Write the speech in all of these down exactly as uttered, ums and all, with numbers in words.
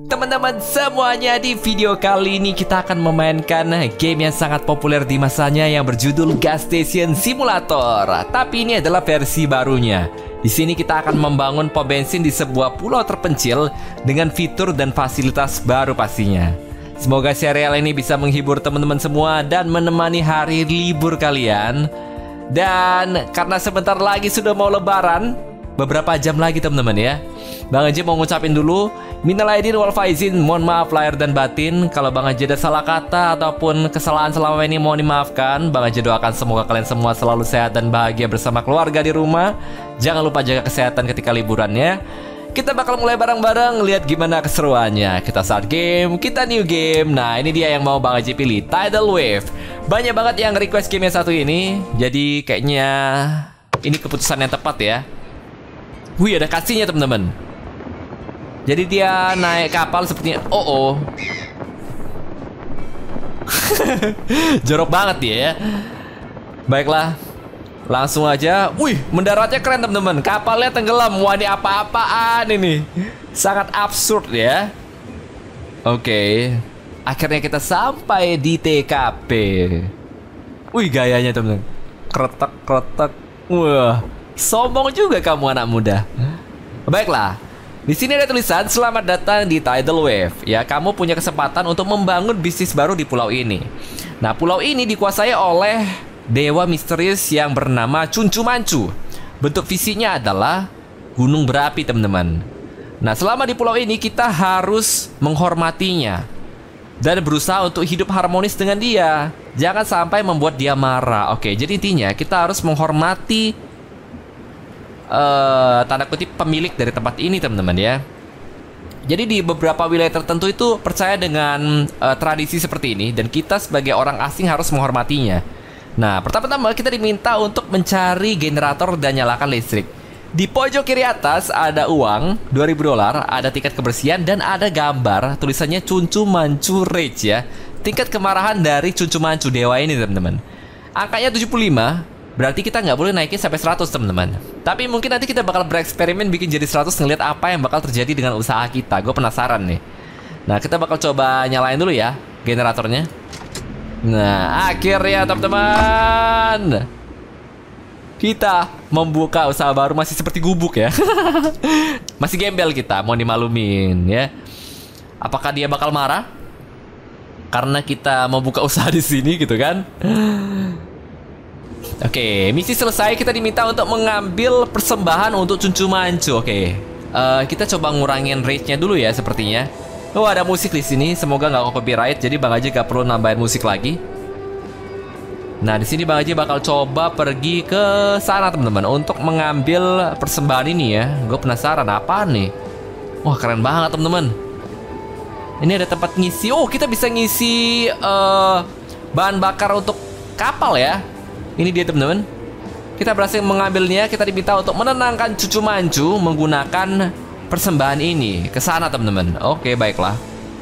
Teman-teman semuanya, di video kali ini kita akan memainkan game yang sangat populer di masanya yang berjudul Gas Station Simulator. Tapi ini adalah versi barunya. Di sini kita akan membangun pom bensin di sebuah pulau terpencil dengan fitur dan fasilitas baru pastinya. Semoga serial ini bisa menghibur teman-teman semua dan menemani hari libur kalian. Dan karena sebentar lagi sudah mau lebaran, beberapa jam lagi teman-teman ya, Bang Haji mau ngucapin dulu minal aidin wal faizin, mohon maaf lahir dan batin. Kalau Bang Haji ada salah kata ataupun kesalahan selama ini mohon dimaafkan. Bang Haji doakan semoga kalian semua selalu sehat dan bahagia bersama keluarga di rumah. Jangan lupa jaga kesehatan ketika liburannya. Kita bakal mulai bareng-bareng, lihat gimana keseruannya. Kita start game, kita new game. Nah ini dia yang mau Bang Haji pilih, Tidal Wave. Banyak banget yang request game yang satu ini, jadi kayaknya ini keputusan yang tepat ya. Wih, ada kasihnya teman-teman. Jadi dia naik kapal sepertinya. Oh oh jorok banget dia ya. Baiklah, langsung aja. Wih, mendaratnya keren teman-teman. Kapalnya tenggelam. Wah, ini apa-apaan ini. Sangat absurd ya. Oke, akhirnya kita sampai di T K P. Wih, gayanya teman-teman. Kretek-kretek. Wah, sombong juga kamu anak muda. Baiklah, di sini ada tulisan selamat datang di Tidal Wave. Ya, kamu punya kesempatan untuk membangun bisnis baru di pulau ini. Nah, pulau ini dikuasai oleh dewa misterius yang bernama Cuncu Mancu. Bentuk visinya adalah gunung berapi teman-teman. Nah, selama di pulau ini kita harus menghormatinya dan berusaha untuk hidup harmonis dengan dia. Jangan sampai membuat dia marah. Oke, jadi intinya kita harus menghormati Uh, tanda kutip pemilik dari tempat ini teman-teman ya. Jadi di beberapa wilayah tertentu itu percaya dengan uh, tradisi seperti ini, dan kita sebagai orang asing harus menghormatinya. Nah, pertama-tama kita diminta untuk mencari generator dan nyalakan listrik. Di pojok kiri atas ada uang dua ribu dolar, ada tiket kebersihan, dan ada gambar tulisannya Cuncu Mancu Rage ya. Tingkat kemarahan dari Cuncu Mancu dewa ini teman-teman. Angkanya tujuh puluh lima. Berarti kita nggak boleh naikin sampai seratus teman-teman. Tapi mungkin nanti kita bakal bereksperimen bikin jadi seratus, ngeliat apa yang bakal terjadi dengan usaha kita. Gue penasaran nih. Nah, kita bakal coba nyalain dulu ya generatornya. Nah, akhirnya teman-teman, kita membuka usaha baru. Masih seperti gubuk ya. Masih gembel kita, mau dimalumin ya. Apakah dia bakal marah karena kita mau buka usaha di sini gitu kan? Oke, misi selesai. Kita diminta untuk mengambil persembahan untuk Cuncu Mancu. Oke, uh, kita coba ngurangin rate-nya dulu ya sepertinya. Oh, ada musik di sini. Semoga nggak copyright. Jadi Bang Haji nggak perlu nambahin musik lagi. Nah, di sini Bang Haji bakal coba pergi ke sana teman-teman untuk mengambil persembahan ini ya. Gue penasaran apa nih. Wah, keren banget teman-teman. Ini ada tempat ngisi. Oh, kita bisa ngisi uh, bahan bakar untuk kapal ya. Ini dia teman-teman. Kita berhasil mengambilnya. Kita diminta untuk menenangkan Cuncu Mancu menggunakan persembahan ini ke sana teman-teman. Oke, baiklah.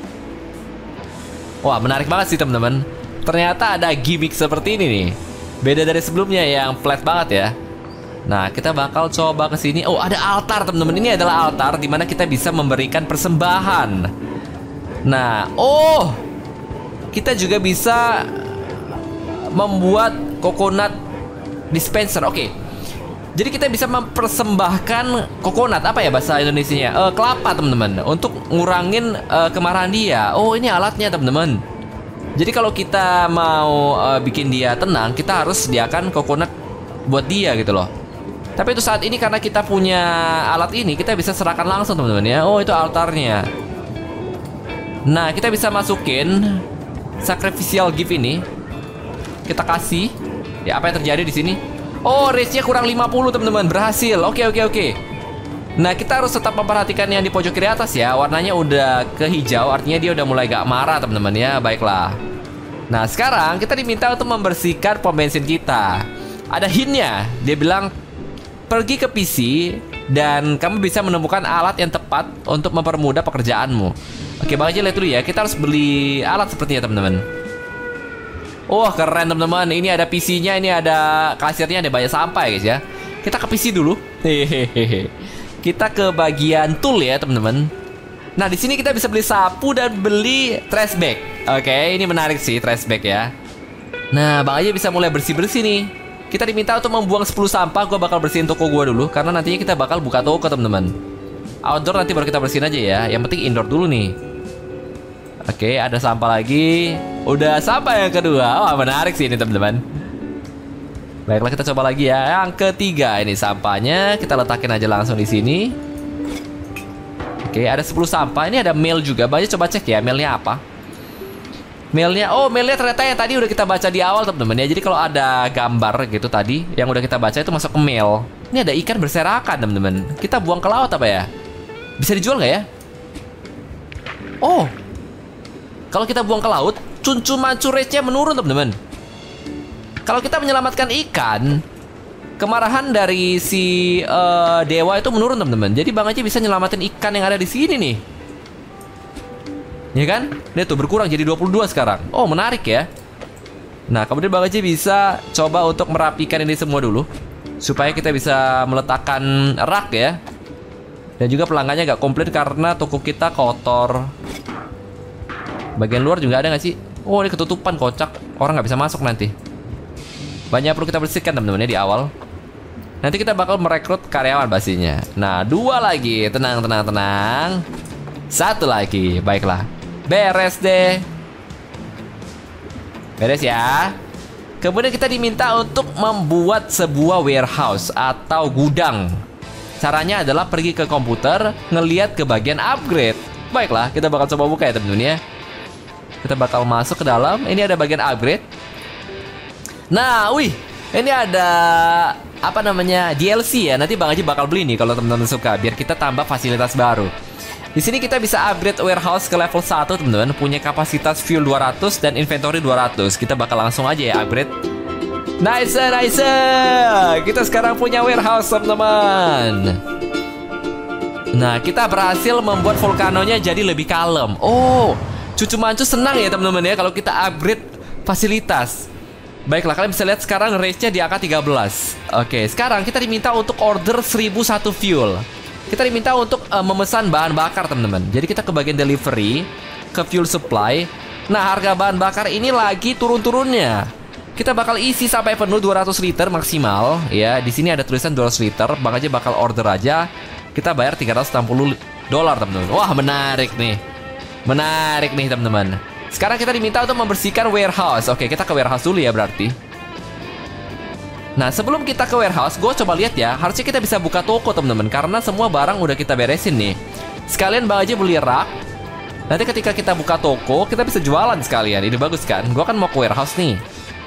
Wah, menarik banget sih teman-teman. Ternyata ada gimmick seperti ini nih. Beda dari sebelumnya yang flat banget ya. Nah, kita bakal coba ke sini. Oh, ada altar teman-teman. Ini adalah altar di mana kita bisa memberikan persembahan. Nah, oh, kita juga bisa membuat coconut dispenser. Oke, jadi kita bisa mempersembahkan coconut, apa ya bahasa Indonesianya, uh, kelapa teman-teman, untuk ngurangin uh, kemarahan dia. Oh, ini alatnya teman-teman. Jadi kalau kita mau uh, bikin dia tenang, kita harus sediakan coconut buat dia gitu loh. Tapi itu saat ini karena kita punya alat ini, kita bisa serahkan langsung teman-teman ya. Oh, itu altarnya. Nah, kita bisa masukin sacrificial gift ini. Kita kasih. Ya, apa yang terjadi di sini? Oh, range-nya kurang lima puluh teman-teman. Berhasil. Oke, oke, oke. Nah, kita harus tetap memperhatikan yang di pojok kiri atas ya. Warnanya udah ke hijau, artinya dia udah mulai gak marah teman-teman ya. Baiklah. Nah, sekarang kita diminta untuk membersihkan pom bensin kita. Ada hint-nya. Dia bilang pergi ke P C dan kamu bisa menemukan alat yang tepat untuk mempermudah pekerjaanmu. Oke, Bang Haji lihat dulu ya. Kita harus beli alat sepertinya teman-teman. Wah, keren teman-teman. Ini ada P C-nya, ini ada kasirnya, ada banyak sampah ya guys ya. Kita ke P C dulu. Hehehe. Kita ke bagian tool ya teman-teman. Nah, di sini kita bisa beli sapu dan beli trash bag. Oke, ini menarik sih trash bag ya. Nah, Bang Aji bisa mulai bersih-bersih nih. Kita diminta untuk membuang sepuluh sampah. Gue bakal bersihin toko gue dulu, karena nantinya kita bakal buka toko, teman-teman. Outdoor nanti baru kita bersihin aja ya. Yang penting indoor dulu nih. Oke, ada sampah lagi. Udah sampah yang kedua. Wah, menarik sih ini, teman-teman. Baiklah, kita coba lagi ya. Yang ketiga ini sampahnya. Kita letakin aja langsung di sini. Oke, ada sepuluh sampah. Ini ada mail juga. Banyak coba cek ya, mailnya apa. Mailnya, oh mailnya ternyata yang tadi udah kita baca di awal, teman-teman ya. Jadi kalau ada gambar gitu tadi yang udah kita baca itu masuk ke mail. Ini ada ikan berserakan, teman-teman. Kita buang ke laut apa ya? Bisa dijual nggak ya? Oh, kalau kita buang ke laut, cuncu-mancu rate-nya menurun, teman-teman. Kalau kita menyelamatkan ikan, kemarahan dari si uh, dewa itu menurun, teman-teman. Jadi Bang Aji bisa nyelamatin ikan yang ada di sini nih. Ya kan? Dia tuh berkurang jadi dua puluh dua sekarang. Oh, menarik ya. Nah, kemudian Bang Aji bisa coba untuk merapikan ini semua dulu, supaya kita bisa meletakkan rak ya. Dan juga pelanggannya gak komplain karena toko kita kotor. Bagian luar juga ada gak sih? Oh, ini ketutupan, kocak. Orang gak bisa masuk nanti. Banyak perlu kita bersihkan, teman-teman ya, di awal. Nanti kita bakal merekrut karyawan pastinya. Nah, dua lagi. Tenang, tenang, tenang. Satu lagi. Baiklah. Beres deh. Beres ya. Kemudian kita diminta untuk membuat sebuah warehouse atau gudang. Caranya adalah pergi ke komputer, ngeliat ke bagian upgrade. Baiklah, kita bakal coba buka ya, teman-teman ya. Kita bakal masuk ke dalam. Ini ada bagian upgrade. Nah, wih, ini ada apa namanya D L C ya. Nanti Bang Aji bakal beli nih kalau teman-teman suka, biar kita tambah fasilitas baru. Di sini kita bisa upgrade warehouse ke level satu, teman-teman. Punya kapasitas fuel dua ratus dan inventory dua ratus. Kita bakal langsung aja ya upgrade. Nice, nice. Kita sekarang punya warehouse, teman-teman. Nah, kita berhasil membuat volcanonya jadi lebih kalem. Oh, cucu mancu senang ya, teman-teman ya, kalau kita upgrade fasilitas. Baiklah, kalian bisa lihat sekarang range-nya di angka tiga belas. Oke, sekarang kita diminta untuk order seribu satu fuel. Kita diminta untuk uh, memesan bahan bakar, teman-teman. Jadi kita ke bagian delivery, ke fuel supply. Nah, harga bahan bakar ini lagi turun-turunnya. Kita bakal isi sampai penuh dua ratus liter maksimal. Ya, di sini ada tulisan dua ratus liter. Bang aja bakal order aja. Kita bayar tiga ratus enam puluh dolar, teman-teman. Wah, menarik nih. Menarik nih, teman-teman. Sekarang kita diminta untuk membersihkan warehouse. Oke, kita ke warehouse dulu ya berarti. Nah, sebelum kita ke warehouse, gue coba lihat ya. Harusnya kita bisa buka toko, teman-teman, karena semua barang udah kita beresin nih. Sekalian Bang aja beli rak. Nanti ketika kita buka toko, kita bisa jualan sekalian. Ini bagus kan? Gue kan mau ke warehouse nih.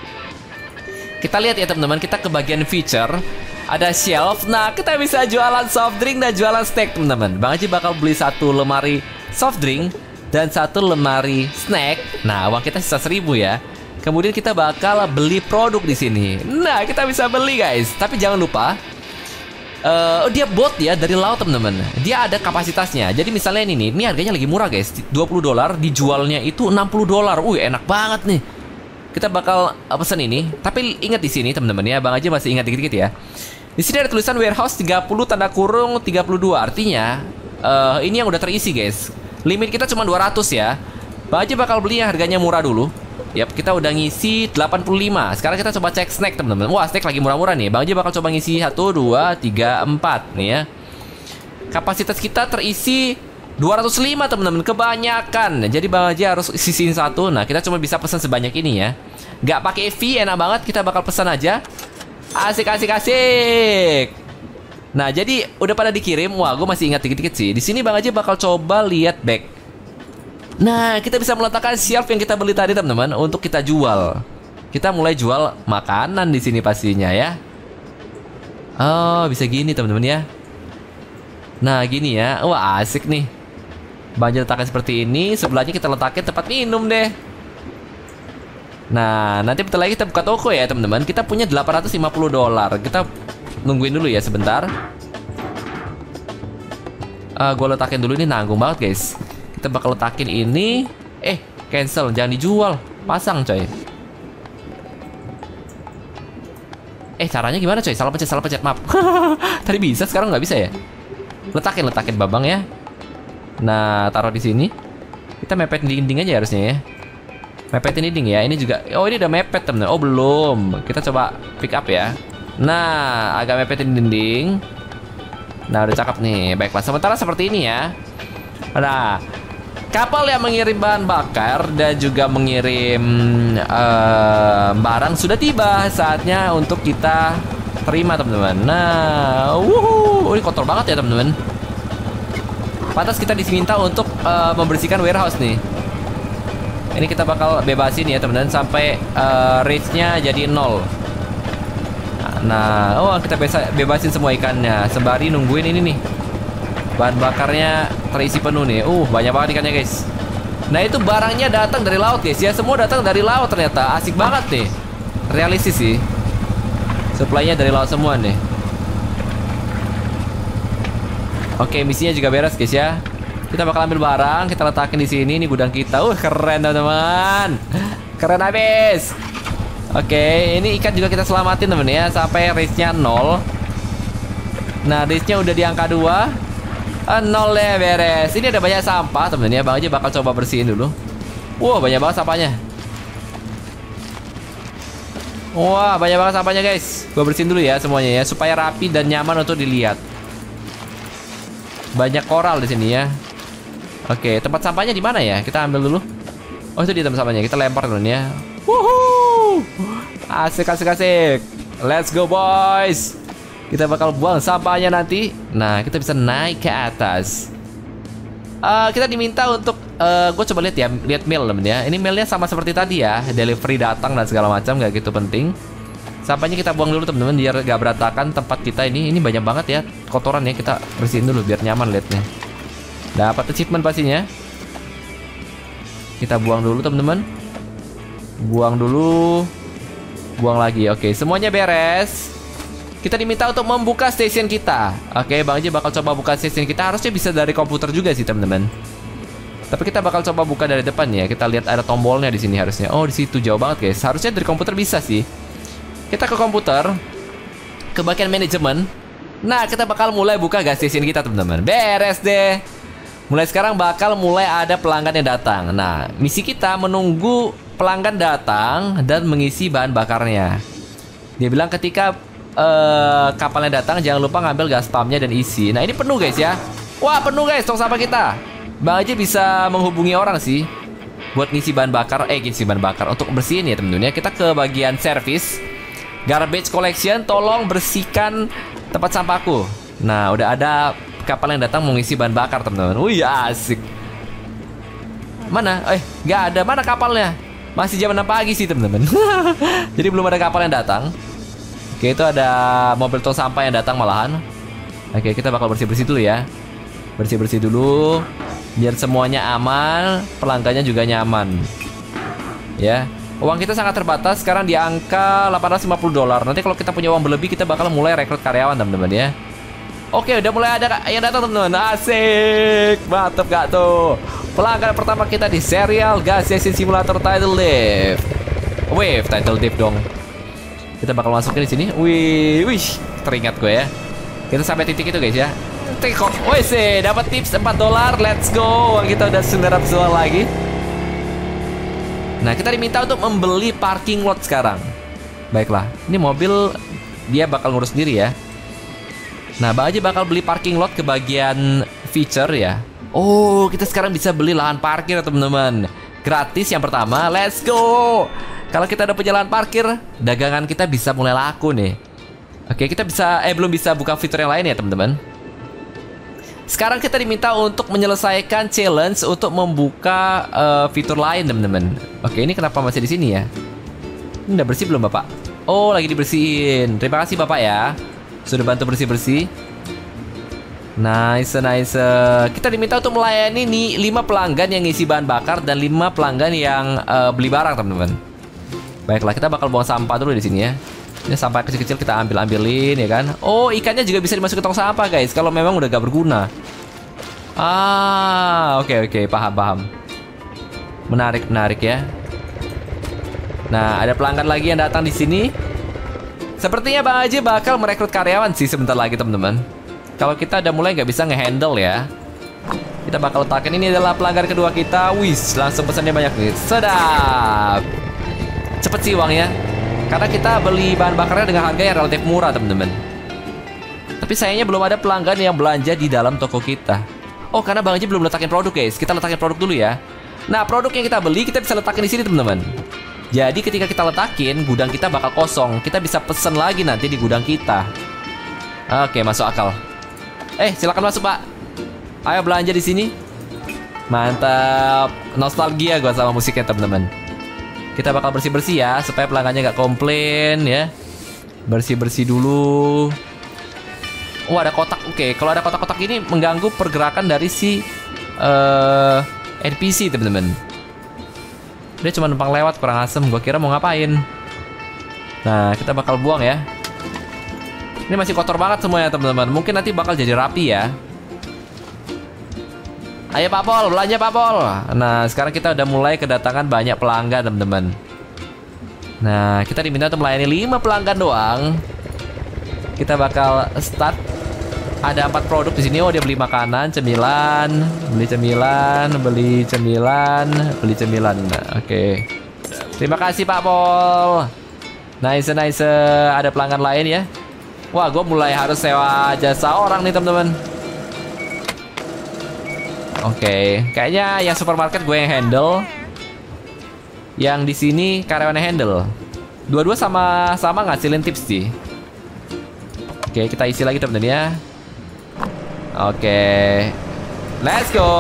Kita lihat ya, teman-teman. Kita ke bagian feature. Ada shelf. Nah, kita bisa jualan soft drink dan jualan snack, teman-teman. Bang aja bakal beli satu lemari soft drink dan satu lemari snack. Nah, uang kita sisa seribu ya. Kemudian kita bakal beli produk di sini. Nah, kita bisa beli, guys. Tapi jangan lupa, uh, dia bot ya dari laut, teman-teman. Dia ada kapasitasnya. Jadi misalnya ini nih, ini harganya lagi murah, guys. dua puluh dolar, dijualnya itu enam puluh dolar. Wih, enak banget nih. Kita bakal uh, pesen ini. Tapi ingat di sini, teman-teman ya, Bang aja masih ingat dikit-dikit ya. Di sini ada tulisan warehouse tiga puluh tanda kurung tiga puluh dua. Artinya uh, ini yang udah terisi, guys. Limit kita cuma dua ratus ya. Bang aja bakal beli yang harganya murah dulu. Yap, kita udah ngisi delapan puluh lima. Sekarang kita coba cek snack, teman-teman. Wah, snack lagi murah-murah nih. Bang aja bakal coba ngisi satu, dua, tiga, empat nih ya. Kapasitas kita terisi dua ratus lima, teman-teman. Kebanyakan. Jadi Bang aja harus sisihin satu. Nah, kita cuma bisa pesan sebanyak ini ya. Gak pakai fee, enak banget. Kita bakal pesan aja. Asik, asik, asik. Nah, jadi udah pada dikirim. Wah, gue masih ingat dikit-dikit sih. Di sini Bang aja bakal coba lihat bag. Nah, kita bisa meletakkan shelf yang kita beli tadi, teman-teman, untuk kita jual. Kita mulai jual makanan di sini pastinya ya. Oh, bisa gini, teman-teman ya. Nah, gini ya. Wah, asik nih. Bang aja letakkan seperti ini. Sebelahnya kita letakin tempat minum deh. Nah, nanti bentar lagi kita buka toko ya, teman-teman. Kita punya delapan ratus lima puluh dolar. Kita nungguin dulu ya sebentar. uh, Gue letakin dulu, ini nanggung banget, guys. Kita bakal letakin ini. Eh, cancel, jangan dijual. Pasang, coy. Eh, caranya gimana, coy? Salah pencet, salah pencet, maaf. Tadi bisa, sekarang nggak bisa ya. Letakin, letakin babang ya. Nah, taruh di sini. Kita mepet dinding aja harusnya ya. Mepetin dinding ya. Ini juga. Oh, ini udah mepet temen. Oh, belum. Kita coba pick up ya. Nah, agak mepetin dinding. Nah, udah cakep nih. Baiklah, sementara seperti ini ya. Nah, kapal yang mengirim bahan bakar dan juga mengirim uh, barang sudah tiba. Saatnya untuk kita terima, teman-teman. Nah, wuhu. Oh, ini kotor banget ya, teman-teman. Pantas kita diminta untuk uh, membersihkan warehouse nih. Ini kita bakal bebasin ya, teman-teman, sampai uh, rate-nya jadi nol. Nah, oh kita bisa bebasin semua ikannya sembari nungguin ini nih. Bahan bakarnya terisi penuh nih. Uh, banyak banget ikannya, guys. Nah, itu barangnya datang dari laut, guys ya. Semua datang dari laut ternyata. Asik banget nih. Realistis sih. Supply-nya dari laut semua nih. Oke, misinya juga beres, guys ya. Kita bakal ambil barang, kita letakin di sini. Ini gudang kita. Uh, keren, teman-teman. Keren habis. Oke, ini ikan juga kita selamatin, temen ya, sampai range-nya nol. Nah, range-nya udah di angka dua. Uh, nol ya, beres. Ini ada banyak sampah, temen ya. Bang aja bakal coba bersihin dulu. Wah, banyak banget sampahnya. Wah, banyak banget sampahnya, guys. Gua bersihin dulu ya semuanya ya, supaya rapi dan nyaman untuk dilihat. Banyak koral di sini ya. Oke, tempat sampahnya di mana ya? Kita ambil dulu. Oh, itu di tempat sampahnya. Kita lempar dulu ya. Wuhuu. Asik, asik, asik. Let's go, boys. Kita bakal buang sampahnya nanti. Nah, kita bisa naik ke atas. uh, Kita diminta untuk uh, gue coba lihat ya, lihat mail, temen ya. Ini mailnya sama seperti tadi ya. Delivery datang dan segala macam, gak gitu penting. Sampahnya kita buang dulu, teman-teman, biar gak berantakan tempat kita ini. Ini banyak banget ya kotoran ya. Kita bersihin dulu biar nyaman liatnya. Dapat achievement pastinya. Kita buang dulu, teman-teman. Buang dulu. Buang lagi. Oke, semuanya beres. Kita diminta untuk membuka station kita. Oke, Bang Aji bakal coba buka station kita. Harusnya bisa dari komputer juga sih, teman-teman. Tapi kita bakal coba buka dari depan ya. Kita lihat ada tombolnya di sini harusnya. Oh, di situ jauh banget, guys. Harusnya dari komputer bisa sih. Kita ke komputer, ke bagian manajemen. Nah, kita bakal mulai buka gas station kita, teman-teman. Beres deh. Mulai sekarang bakal mulai ada pelanggan yang datang. Nah, misi kita menunggu pelanggan datang dan mengisi bahan bakarnya. Dia bilang ketika uh, kapalnya datang, jangan lupa ngambil gas pumpnya dan isi. Nah, ini penuh, guys ya. Wah, penuh, guys, tong sampah kita. Bang aja bisa menghubungi orang sih buat ngisi bahan bakar. Eh, ngisi bahan bakar untuk bersihin ya, temen-temen ya. Kita ke bagian service, garbage collection. Tolong bersihkan tempat sampahku. Nah, udah ada kapal yang datang mengisi bahan bakar, teman-teman. Wih, asik. Mana? Eh, nggak ada. Mana kapalnya? Masih jam enam pagi sih, teman-teman. Jadi belum ada kapal yang datang. Oke, itu ada mobil tong sampah yang datang malahan. Oke, kita bakal bersih-bersih dulu ya. Bersih-bersih dulu biar semuanya aman, pelanggannya juga nyaman. Ya. Uang kita sangat terbatas sekarang di angka delapan ratus lima puluh dolar. Nanti kalau kita punya uang berlebih, kita bakal mulai rekrut karyawan, teman-teman ya. Oke, udah mulai ada yang datang, teman-teman. Asik. Mantap gak tuh? Pelanggan pertama kita di serial Gas Station Simulator Title Dive. Wave Title Dive dong. Kita bakal masukin di sini. Wih, wih, teringat gue ya. Kita sampai titik itu, guys ya. Tikok. Wih, sih, dapat tips empat dolar. Let's go. Kita udah sembilan ratus dolar lagi. Nah, kita diminta untuk membeli parking lot sekarang. Baiklah, ini mobil dia bakal ngurus sendiri ya. Nah, Bang aja bakal beli parking lot ke bagian feature ya. Oh, kita sekarang bisa beli lahan parkir, teman-teman. Gratis yang pertama, let's go. Kalau kita udah punya lahan parkir, dagangan kita bisa mulai laku nih. Oke, kita bisa, eh belum bisa buka fitur yang lain ya, teman-teman. Sekarang kita diminta untuk menyelesaikan challenge untuk membuka uh, fitur lain, teman-teman. Oke, ini kenapa masih di sini ya? Ini udah bersih belum, Bapak? Oh, lagi dibersihin. Terima kasih, Bapak ya. Sudah bantu bersih-bersih. Nice, nice. Kita diminta untuk melayani nih lima pelanggan yang ngisi bahan bakar dan lima pelanggan yang uh, beli barang, teman-teman. Baiklah, kita bakal buang sampah dulu di sini ya. Ini sampah kecil-kecil kita ambil-ambilin ya kan. Oh, ikannya juga bisa dimasukin ke tong sampah, guys. Kalau memang udah gak berguna. Ah, oke, okay, oke, okay. Paham, paham. Menarik, menarik ya. Nah, ada pelanggan lagi yang datang di sini. Sepertinya Bang Aji bakal merekrut karyawan sih sebentar lagi, teman-teman. Kalau kita udah mulai nggak bisa ngehandle ya. Kita bakal letakin, ini adalah pelanggan kedua kita. Wis, langsung pesannya banyak nih. Sedap. Cepet sih uangnya, karena kita beli bahan bakarnya dengan harga yang relatif murah teman-teman. Tapi sayangnya belum ada pelanggan yang belanja di dalam toko kita. Oh, karena Bang Haji belum letakin produk guys. Kita letakin produk dulu ya. Nah, produk yang kita beli kita bisa letakin di sini teman-teman. Jadi ketika kita letakin, gudang kita bakal kosong. Kita bisa pesen lagi nanti di gudang kita. Oke, masuk akal. Eh, silakan masuk Pak. Ayo belanja di sini. Mantap. Nostalgia gua sama musiknya teman-teman. Kita bakal bersih-bersih ya, supaya pelanggannya nggak komplain ya. Bersih-bersih dulu. Oh, ada kotak. Oke, kalau ada kotak-kotak ini mengganggu pergerakan dari si uh, N P C teman-teman. Dia cuma numpang lewat, kurang asem. Gua kira mau ngapain. Nah, kita bakal buang ya. Ini masih kotor banget semuanya teman-teman. Mungkin nanti bakal jadi rapi ya. Ayo Pak Pol, belanja Pak Pol. Nah, sekarang kita udah mulai kedatangan banyak pelanggan teman-teman. Nah, kita diminta untuk melayani lima pelanggan doang. Kita bakal start. Ada empat produk di sini. Oh, dia beli makanan, cemilan, beli cemilan, beli cemilan, beli cemilan. Nah, oke. Okay. Terima kasih Pak Pol. Nice, nice. Ada pelanggan lain ya. Wah, gue mulai harus sewa jasa orang nih teman-teman. Oke, okay. Kayaknya yang supermarket gue yang handle. Yang di sini karyawannya handle. Dua-dua sama-sama ngasilin tips sih. Oke, okay, kita isi lagi teman-teman ya. Oke, okay. Let's go.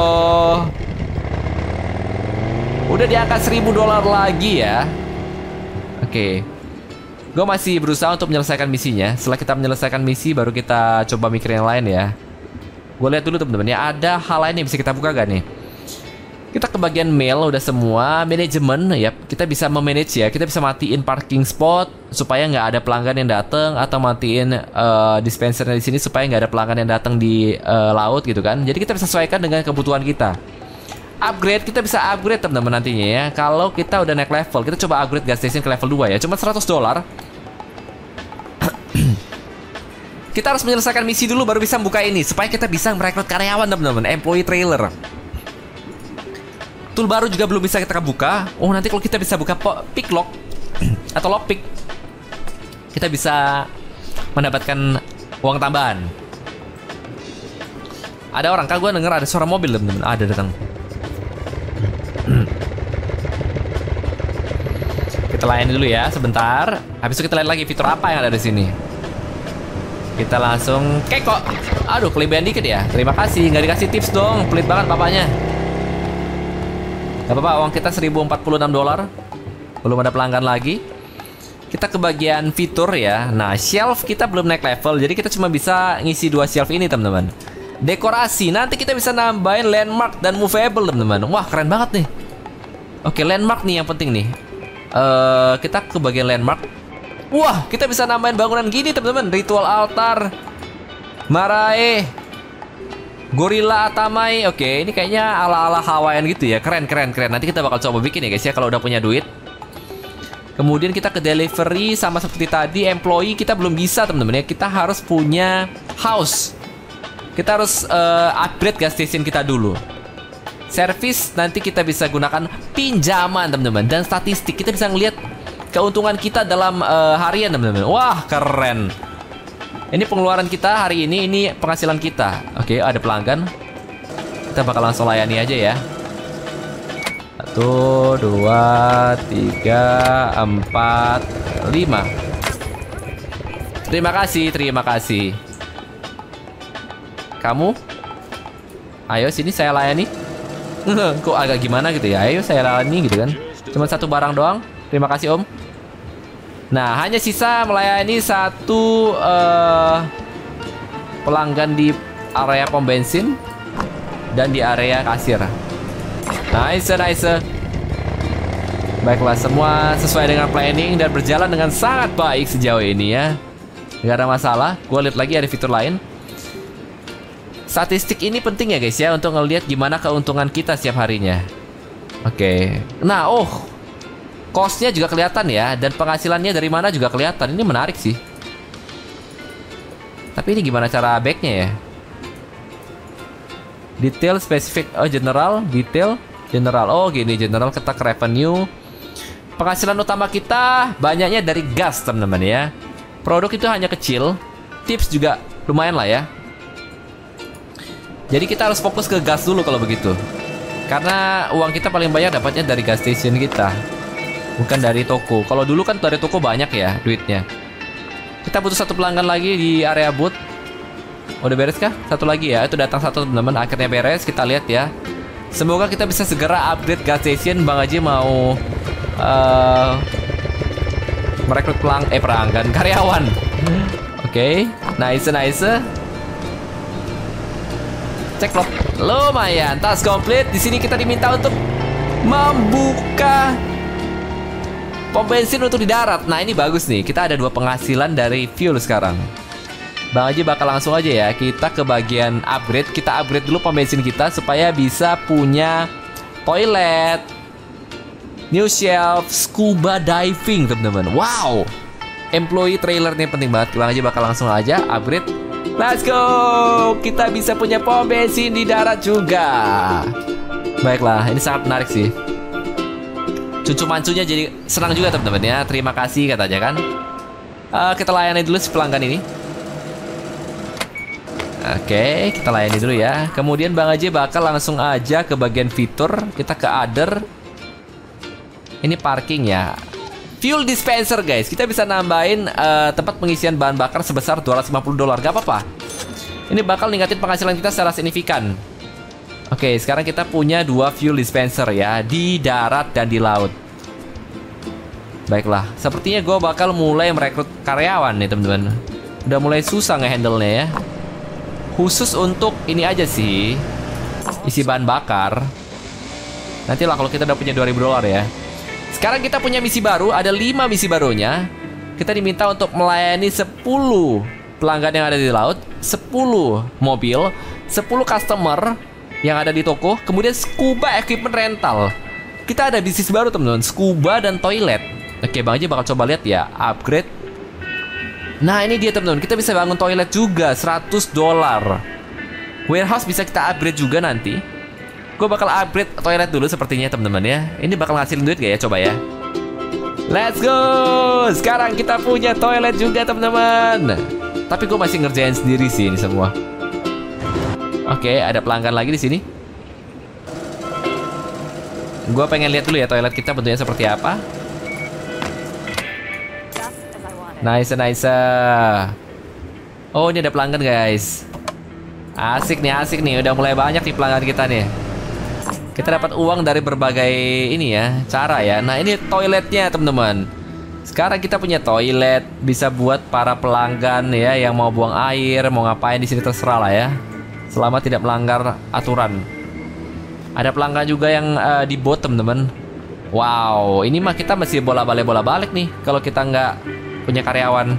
Udah di angka seribu dolar lagi ya. Oke, okay. Gue masih berusaha untuk menyelesaikan misinya. Setelah kita menyelesaikan misi, baru kita coba mikir yang lain ya. Gue lihat dulu teman-teman ya, ada hal lain yang bisa kita buka gak nih? Kita ke bagian mail udah semua, manajemen ya, kita bisa memanage ya, kita bisa matiin parking spot supaya nggak ada pelanggan yang datang, atau matiin uh, dispenser di sini supaya nggak ada pelanggan yang datang di uh, laut gitu kan. Jadi kita bisa sesuaikan dengan kebutuhan kita. Upgrade, kita bisa upgrade teman-teman nantinya ya. Kalau kita udah naik level, kita coba upgrade gas station ke level dua ya, cuma seratus dolar. Kita harus menyelesaikan misi dulu baru bisa buka ini, supaya kita bisa merekrut karyawan teman-teman, employee trailer. Tool baru juga belum bisa kita buka. Oh, nanti kalau kita bisa buka pick lock atau lockpick, kita bisa mendapatkan uang tambahan. Ada orang, kak gue denger ada suara mobil teman-teman. Ada datang. Kita layani dulu ya sebentar. Habis itu kita lihat lagi fitur apa yang ada di sini. Kita langsung kekok. Aduh, kelebihan dikit ya. Terima kasih, nggak dikasih tips dong. Pelit banget bapaknya. Gak apa-apa, uang kita seribu empat puluh enam dolar. Belum ada pelanggan lagi. Kita ke bagian fitur ya. Nah, shelf kita belum naik level, jadi kita cuma bisa ngisi dua shelf ini teman-teman. Dekorasi, nanti kita bisa nambahin landmark dan movable teman-teman. Wah, keren banget nih. Oke, landmark nih yang penting nih. uh, Kita ke bagian landmark. Wah, kita bisa nambahin bangunan gini teman-teman. Ritual altar, marae, gorilla atamai. Oke, ini kayaknya ala-ala Hawaiian gitu ya. Keren, keren, keren. Nanti kita bakal coba bikin ya guys ya, kalau udah punya duit. Kemudian kita ke delivery, sama seperti tadi. Employee kita belum bisa teman-teman ya. Kita harus punya house. Kita harus uh, upgrade gas station kita dulu. Service nanti kita bisa gunakan pinjaman teman-teman. Dan statistik, kita bisa ngelihat keuntungan kita dalam uh, harian teman-teman. Wah, keren. Ini pengeluaran kita hari ini, ini penghasilan kita. Oke, ada pelanggan. Kita bakal langsung layani aja ya. Satu, dua, tiga, empat, lima. Terima kasih, terima kasih. Kamu? Ayo sini saya layani. Kok agak gimana gitu ya? Ayo saya layani gitu kan. Cuma satu barang doang. Terima kasih om. Nah, hanya sisa melayani satu uh, pelanggan di area pom bensin dan di area kasir. Nice, nice. Baiklah, semua sesuai dengan planning dan berjalan dengan sangat baik sejauh ini ya. Gak ada masalah. Gue lihat lagi ada fitur lain. Statistik ini penting ya guys ya, untuk ngelihat gimana keuntungan kita setiap harinya. Oke. Nah, oh, cost-nya juga kelihatan ya, dan penghasilannya dari mana juga kelihatan. Ini menarik sih. Tapi ini gimana cara back-nya ya? Detail, spesifik, oh general, detail, general. Oh gini, general kita ke revenue. Penghasilan utama kita banyaknya dari gas teman-teman ya. Produk itu hanya kecil. Tips juga lumayan lah ya. Jadi kita harus fokus ke gas dulu kalau begitu. Karena uang kita paling banyak dapatnya dari gas station kita, bukan dari toko. Kalau dulu kan dari toko banyak ya duitnya. Kita butuh satu pelanggan lagi di area booth. Udah beres kah? Satu lagi ya. Itu datang satu teman-teman. Akhirnya beres. Kita lihat ya. Semoga kita bisa segera upgrade gas station. Bang Haji mau uh, merekrut pelang eh pelanggan karyawan. Oke, okay. Nice nice. Cek lock. Lumayan, tas komplit. Di sini kita diminta untuk membuka pom bensin untuk di darat. Nah ini bagus nih. Kita ada dua penghasilan dari fuel sekarang. Bang Haji bakal langsung aja ya. Kita ke bagian upgrade. Kita upgrade dulu pom bensin kita supaya bisa punya toilet, new shelf, scuba diving teman-teman. Wow. Employee trailer nih penting banget. Bang Haji bakal langsung aja upgrade. Let's go. Kita bisa punya pom bensin di darat juga. Baiklah, ini sangat menarik sih. Cucu mancunya jadi senang juga teman-teman ya. Terima kasih katanya kan. uh, Kita layani dulu si pelanggan ini. Oke, kita layani dulu ya. Kemudian Bang Haji bakal langsung aja ke bagian fitur. Kita ke other. Ini parking ya. Fuel dispenser guys. Kita bisa nambahin uh, tempat pengisian bahan bakar sebesar dua ratus lima puluh dolar. Gak apa-apa. Ini bakal ningkatin penghasilan kita secara signifikan. Oke, sekarang kita punya dua fuel dispenser ya. Di darat dan di laut. Baiklah, sepertinya gue bakal mulai merekrut karyawan nih teman-teman. Udah mulai susah ngehandle-nya ya. Khusus untuk ini aja sih, isi bahan bakar. Nanti lah kalau kita udah punya dua ribu dolar ya. Sekarang kita punya misi baru. Ada lima misi barunya. Kita diminta untuk melayani sepuluh pelanggan yang ada di laut, sepuluh mobil, sepuluh customer yang ada di toko, kemudian scuba equipment rental. Kita ada bisnis baru teman-teman, scuba dan toilet. Oke, Bang Haji bakal coba lihat ya, upgrade. Nah ini dia teman-teman, kita bisa bangun toilet juga, seratus dolar. Warehouse bisa kita upgrade juga nanti. Gue bakal upgrade toilet dulu sepertinya teman-teman ya. Ini bakal ngasilin duit gak ya, coba ya. Let's go. Sekarang kita punya toilet juga teman-teman. Tapi gue masih ngerjain sendiri sih ini semua. Oke, ada pelanggan lagi di sini. Gue pengen lihat dulu ya toilet kita bentuknya seperti apa. Nice, nice. Oh, ini ada pelanggan guys. Asik nih, asik nih. Udah mulai banyak nih pelanggan kita nih. Kita dapat uang dari berbagai ini ya, cara ya. Nah, ini toiletnya teman-teman. Sekarang kita punya toilet, bisa buat para pelanggan ya yang mau buang air, mau ngapain di sini terserah lah ya. Selama tidak melanggar aturan. Ada pelanggan juga yang uh, di bot teman-teman. Wow, ini mah kita masih bola balik bola balik nih kalau kita nggak punya karyawan.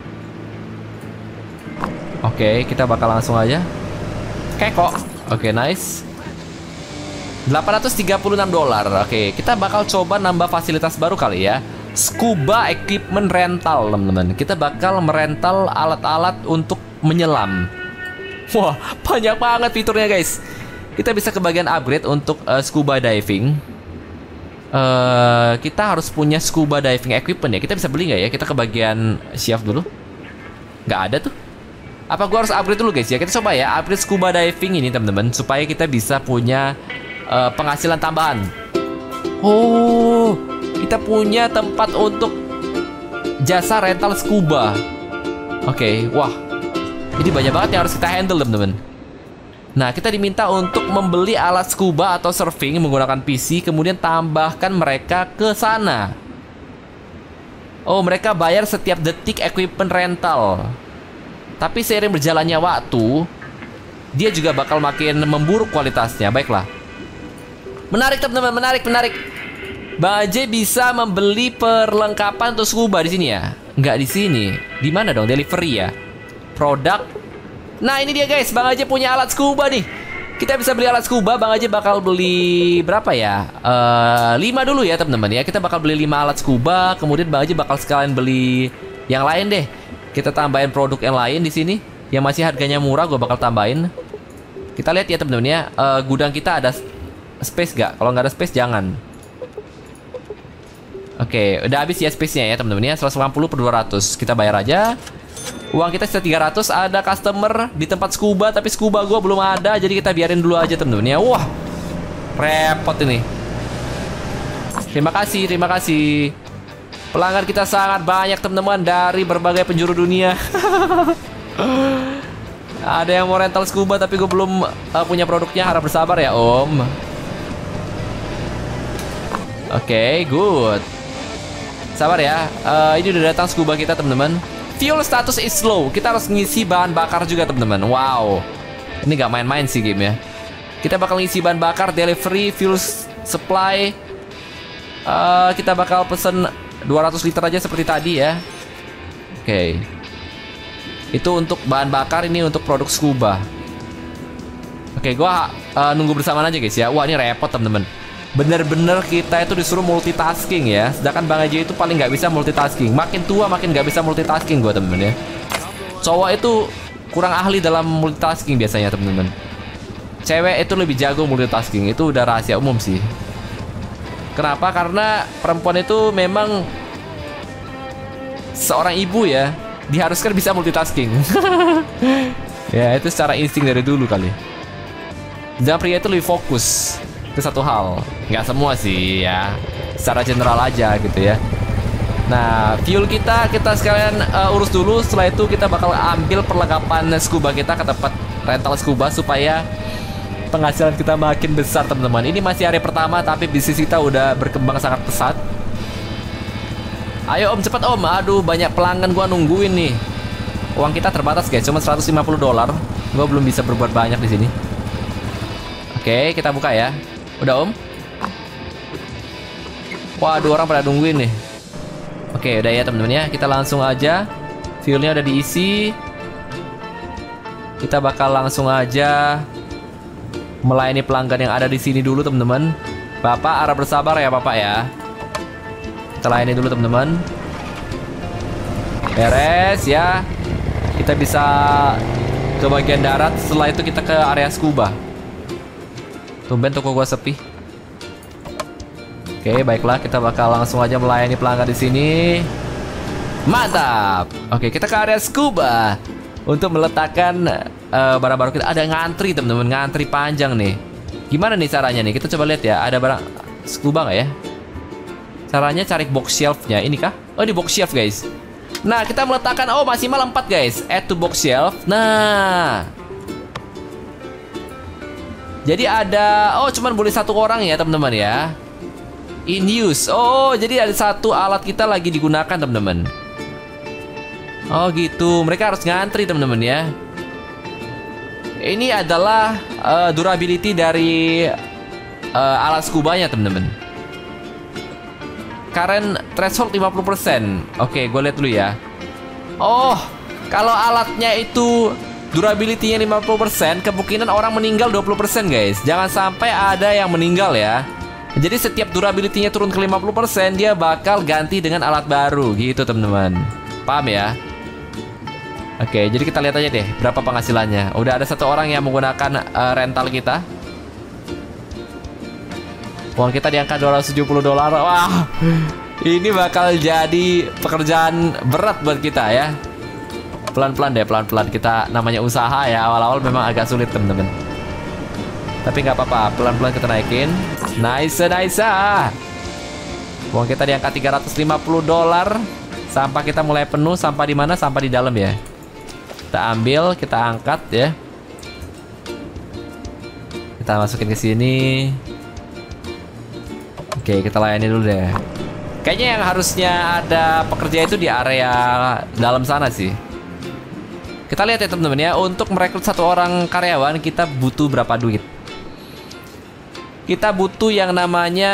Oke, kita bakal langsung aja. Keko. Oke, nice. delapan ratus tiga puluh enam dolar. Oke, kita bakal coba nambah fasilitas baru kali ya. Scuba equipment rental, teman-teman. Kita bakal merental alat-alat untuk menyelam. Wah, banyak banget fiturnya, guys. Kita bisa ke bagian upgrade untuk uh, scuba diving. Uh, kita harus punya scuba diving equipment ya. Kita bisa beli nggak ya? Kita ke bagian chef dulu. Nggak ada tuh. Apa gua harus upgrade dulu, guys ya? Kita coba ya upgrade scuba diving ini, teman-teman, supaya kita bisa punya Uh, penghasilan tambahan. Oh, kita punya tempat untuk jasa rental scuba. Oke, okay, wah, ini banyak banget yang harus kita handle teman-teman. Nah, kita diminta untuk membeli alat scuba atau surfing menggunakan P C, kemudian tambahkan mereka ke sana. Oh, mereka bayar setiap detik equipment rental. Tapi seiring berjalannya waktu, dia juga bakal makin memburuk kualitasnya. Baiklah. Menarik teman-teman, menarik, menarik. Bang Haji bisa membeli perlengkapan untuk scuba di sini ya? Nggak di sini. Di mana dong? Delivery ya? Produk. Nah ini dia guys, Bang Haji punya alat scuba nih. Kita bisa beli alat scuba. Bang Haji bakal beli berapa ya? Uh, lima dulu ya teman-teman ya. Kita bakal beli lima alat scuba. Kemudian Bang Haji bakal sekalian beli yang lain deh. Kita tambahin produk yang lain di sini yang masih harganya murah. Gue bakal tambahin. Kita lihat ya teman-teman ya, uh, gudang kita ada space gak? Kalau nggak ada space jangan. Oke, udah habis ya space-nya ya teman-teman ya. seratus lima puluh per dua ratus. Kita bayar aja. Uang kita sisa tiga ratus. Ada customer di tempat scuba, tapi scuba gua belum ada, jadi kita biarin dulu aja teman-teman ya. Wah, repot ini. Terima kasih, terima kasih. Pelanggan kita sangat banyak teman-teman dari berbagai penjuru dunia. Ada yang mau rental scuba tapi gue belum uh, punya produknya. Harap bersabar ya om. Oke, okay, good. Sabar ya. uh, Ini udah datang scuba kita teman-teman. Fuel status is low. Kita harus ngisi bahan bakar juga teman-teman. Wow, ini gak main-main sih game ya. Kita bakal ngisi bahan bakar, delivery, fuel supply. uh, Kita bakal pesen dua ratus liter aja seperti tadi ya. Oke, okay. Itu untuk bahan bakar, ini untuk produk scuba. Oke, okay, gua uh, nunggu bersamaan aja guys ya. Wah, ini repot temen-temen. Bener-bener kita itu disuruh multitasking ya. Sedangkan Bang Aji itu paling nggak bisa multitasking. Makin tua makin nggak bisa multitasking gua temen-temen ya. Cowok itu kurang ahli dalam multitasking biasanya temen-temen. Cewek itu lebih jago multitasking. Itu udah rahasia umum sih. Kenapa? Karena perempuan itu memang seorang ibu ya, diharuskan bisa multitasking. Ya, itu secara insting dari dulu kali. Jangan pria itu lebih fokus ke satu hal. Nggak semua sih ya, secara general aja gitu ya. Nah, fuel kita kita sekalian uh, urus dulu. Setelah itu kita bakal ambil perlengkapan scuba kita ke tempat rental scuba supaya penghasilan kita makin besar teman-teman. Ini masih hari pertama tapi bisnis kita udah berkembang sangat pesat. Ayo om, cepat om. Aduh, banyak pelanggan gua nungguin nih. Uang kita terbatas guys, cuma seratus lima puluh dolar. Gua belum bisa berbuat banyak di sini. Oke, kita buka ya. Udah om? Waduh, orang pada nungguin nih. Oke, udah ya teman-teman ya. Kita langsung aja. Fuelnya udah diisi. Kita bakal langsung aja melayani pelanggan yang ada di sini dulu teman-teman. Bapak harap bersabar ya bapak ya. Kita layani dulu teman-teman. Beres ya. Kita bisa ke bagian darat. Setelah itu kita ke area scuba. Tumben toko gua sepi. Oke, baiklah, kita bakal langsung aja melayani pelanggan di sini. Mantap. Oke, kita ke area scuba untuk meletakkan uh, barang baru kita. Ada ngantri teman-teman, ngantri panjang nih. Gimana nih caranya nih? Kita coba lihat ya. Ada barang scuba nggak ya? Caranya cari box shelf-nya. Ini kah? Oh, di box shelf guys. Nah, kita meletakkan, oh maksimal empat guys. Add to box shelf. Nah, jadi ada, oh cuman boleh satu orang ya teman-teman ya. In use. Oh, jadi ada satu alat kita lagi digunakan teman-teman. Oh gitu, mereka harus ngantri teman-teman ya. Ini adalah uh, durability dari uh, alat scubanya teman-teman. Current threshold lima puluh persen. Oke, gue lihat dulu ya. Oh, kalau alatnya itu durability-nya lima puluh persen, kemungkinan orang meninggal dua puluh persen guys. Jangan sampai ada yang meninggal ya. Jadi setiap durability-nya turun ke lima puluh persen, dia bakal ganti dengan alat baru gitu teman-teman. Paham ya? Oke, jadi kita lihat aja deh berapa penghasilannya. Udah ada satu orang yang menggunakan uh, rental kita. Uang kita di angka dua ratus tujuh puluh dolar. Wah, ini bakal jadi pekerjaan berat buat kita ya. Pelan-pelan deh, pelan-pelan. Kita namanya usaha ya, awal-awal memang agak sulit temen-temen. Tapi nggak apa-apa, pelan-pelan kita naikin. Nice, nice. Uang kita di angka tiga ratus lima puluh dolar. Sampah kita mulai penuh. Sampah di mana? Sampah di dalam ya. Kita ambil, kita angkat ya. Kita masukin ke sini. Oke, kita layani dulu deh. Kayaknya yang harusnya ada pekerja itu di area dalam sana sih. Kita lihat ya teman-teman ya, untuk merekrut satu orang karyawan kita butuh berapa duit? Kita butuh yang namanya,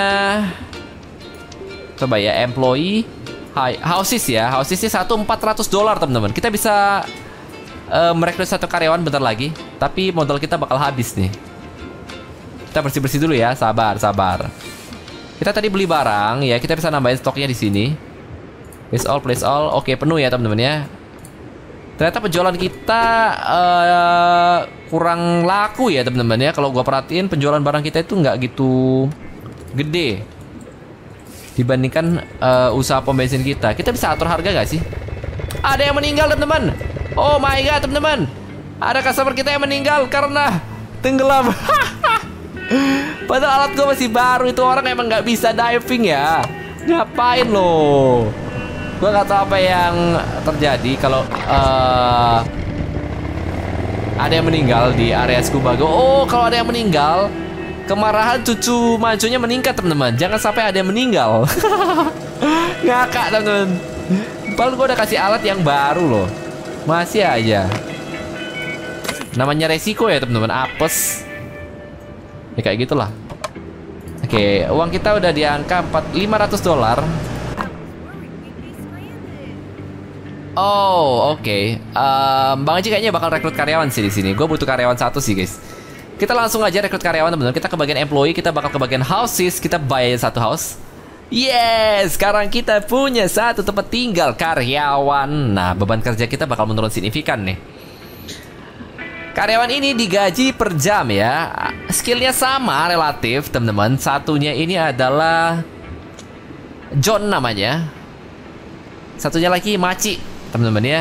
coba ya, employee houses ya. Housesnya satu empat ratus dolar teman-teman. Kita bisa uh, merekrut satu karyawan bentar lagi, tapi modal kita bakal habis nih. Kita bersih-bersih dulu ya, sabar, sabar. Kita tadi beli barang ya, kita bisa nambahin stoknya di sini. Place all, place all. Oke, penuh ya teman-teman ya. Ternyata penjualan kita uh, kurang laku ya teman-teman ya. Kalau gua perhatiin penjualan barang kita itu nggak gitu gede dibandingkan uh, usaha pom bensin kita. Kita bisa atur harga nggak sih? Ada yang meninggal teman-teman. Oh my god teman-teman. Ada customer kita yang meninggal karena tenggelam. Padahal alat gue masih baru. Itu orang emang nggak bisa diving ya. Ngapain loh? Gue nggak tahu apa yang terjadi kalau uh, ada yang meninggal di area scuba go. Oh, kalau ada yang meninggal, kemarahan cucu majunya meningkat teman-teman. Jangan sampai ada yang meninggal. Ngakak teman-teman. Padahal gue udah kasih alat yang baru loh. Masih aja. Namanya resiko ya teman-teman. Apes. Ya kayak gitulah. Oke, uang kita udah di angka lima ratus dolar. Oh, oke. Okay. Um, Bang Haji kayaknya bakal rekrut karyawan sih di sini. Gue butuh karyawan satu sih, guys. Kita langsung aja rekrut karyawan, teman-teman. Kita ke bagian employee, kita bakal ke bagian houses, kita buy satu house. Yes, sekarang kita punya satu tempat tinggal karyawan. Nah, beban kerja kita bakal menurun signifikan nih. Karyawan ini digaji per jam ya. Skillnya sama relatif, teman-teman. Satunya ini adalah John namanya. Satunya lagi Maci, teman-teman ya.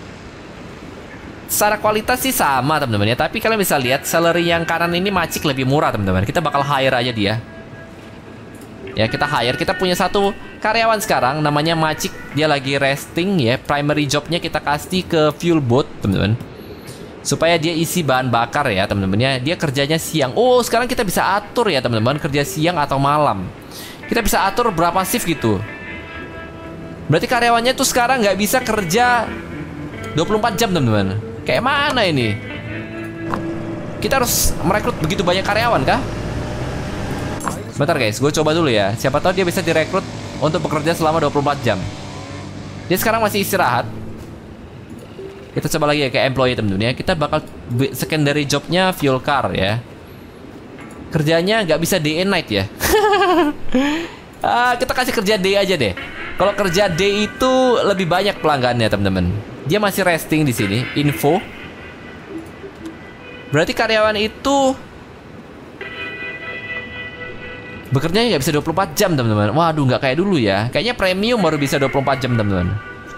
Secara kualitas sih sama teman-teman ya. Tapi kalian bisa lihat salary yang kanan ini Macik lebih murah teman-teman. Kita bakal hire aja dia. Ya kita hire. Kita punya satu karyawan sekarang namanya Macik. Dia lagi resting ya. Primary jobnya kita kasih ke fuel boat teman-teman, supaya dia isi bahan bakar ya teman-teman ya. Dia kerjanya siang. Oh sekarang kita bisa atur ya teman-teman, kerja siang atau malam. Kita bisa atur berapa shift gitu. Berarti karyawannya tuh sekarang nggak bisa kerja dua puluh empat jam teman-teman. Kayak mana ini? Kita harus merekrut begitu banyak karyawan kah? Bentar guys, gue coba dulu ya. Siapa tahu dia bisa direkrut untuk bekerja selama dua puluh empat jam. Dia sekarang masih istirahat. Kita coba lagi ya ke employee teman-teman ya. Kita bakal secondary jobnya fuel car ya. Kerjanya nggak bisa day and night ya. ah, Kita kasih kerja day aja deh. Kalau kerja day itu lebih banyak pelanggannya teman-teman. Dia masih resting di sini. Info. Berarti karyawan itu bekerjanya nggak bisa dua puluh empat jam teman-teman. Waduh, nggak kayak dulu ya. Kayaknya premium baru bisa dua puluh empat jam teman-teman.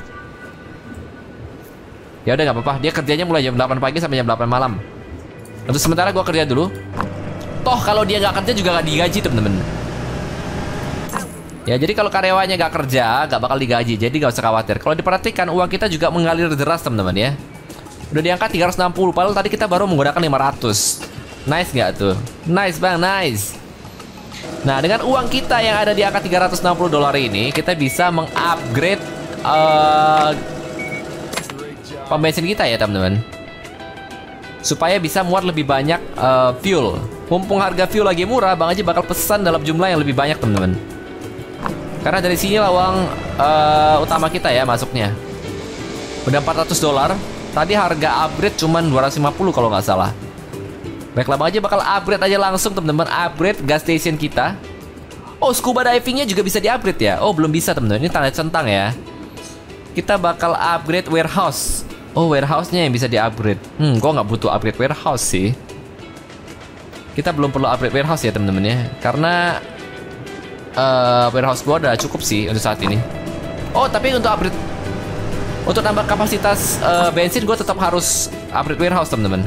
Ya udah nggak apa-apa. Dia kerjanya mulai jam delapan pagi sampai jam delapan malam. Untuk sementara gue kerja dulu. Toh kalau dia nggak kerja juga nggak digaji teman-teman. Ya jadi kalau karyawannya nggak kerja nggak bakal digaji. Jadi nggak usah khawatir. Kalau diperhatikan uang kita juga mengalir deras teman-teman ya. Udah diangkat tiga ratus enam puluh. Padahal tadi kita baru menggunakan lima ratus. Nice nggak tuh? Nice bang, nice. Nah dengan uang kita yang ada di angka tiga ratus enam puluh dolar ini, kita bisa mengupgrade uh, pom bensin kita ya teman-teman, supaya bisa muat lebih banyak uh, fuel. Mumpung harga fuel lagi murah, Bang Haji bakal pesan dalam jumlah yang lebih banyak teman-teman. Karena dari sini lah uang uh, utama kita ya masuknya. Udah empat ratus dolar. Tadi harga upgrade cuman dua ratus lima puluh kalau nggak salah. Baiklah, Bang Haji bakal upgrade aja langsung teman-teman. Upgrade gas station kita. Oh, scuba divingnya juga bisa di-upgrade ya. Oh, belum bisa teman-teman. Ini tanda centang ya. Kita bakal upgrade warehouse. Oh, warehouse-nya yang bisa di-upgrade. Hmm, gua nggak butuh upgrade warehouse sih. Kita belum perlu upgrade warehouse ya teman-teman ya. Karena uh, warehouse gua udah cukup sih untuk saat ini. Oh, tapi untuk upgrade, untuk nambah kapasitas uh, bensin, gue tetap harus upgrade warehouse teman-teman.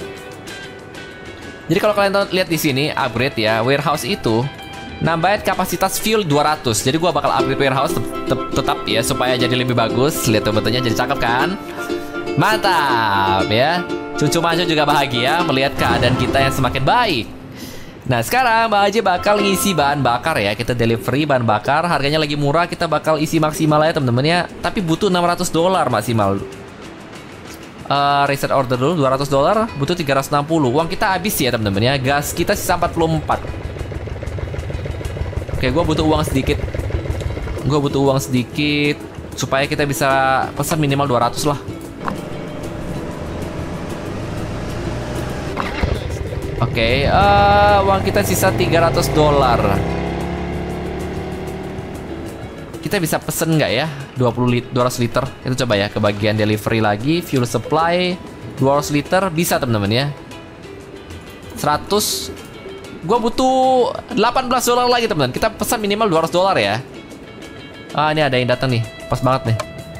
Jadi kalau kalian lihat di sini upgrade ya, warehouse itu nambahin kapasitas fuel dua ratus. Jadi gua bakal upgrade warehouse tetap ya supaya jadi lebih bagus. Lihat tuh bentuknya jadi cakep kan? Mantap ya. Cucu Manjo juga bahagia melihat keadaan kita yang semakin baik. Nah sekarang Bang Haji bakal ngisi bahan bakar ya. Kita delivery bahan bakar, harganya lagi murah. Kita bakal isi maksimal ya teman-teman ya. Tapi butuh enam ratus dolar maksimal. Uh, reset order dulu dua ratus dolar, butuh tiga ratus enam puluh. Uang kita habis ya teman-teman ya. Gas kita sisa empat puluh empat. Oke, gue butuh uang sedikit. Gue butuh uang sedikit supaya kita bisa pesan minimal dua ratus lah. Oke, uh, uang kita sisa tiga ratus dolar. Kita kita bisa pesen nggak ya? dua puluh lit, dua ratus liter. Itu coba ya, ke bagian delivery lagi, fuel supply dua ratus liter bisa teman-teman ya. seratus. Gua butuh delapan belas dolar lagi teman-teman. Kita pesan minimal dua ratus dolar ya. Ah, ini ada yang datang nih. Pas banget nih.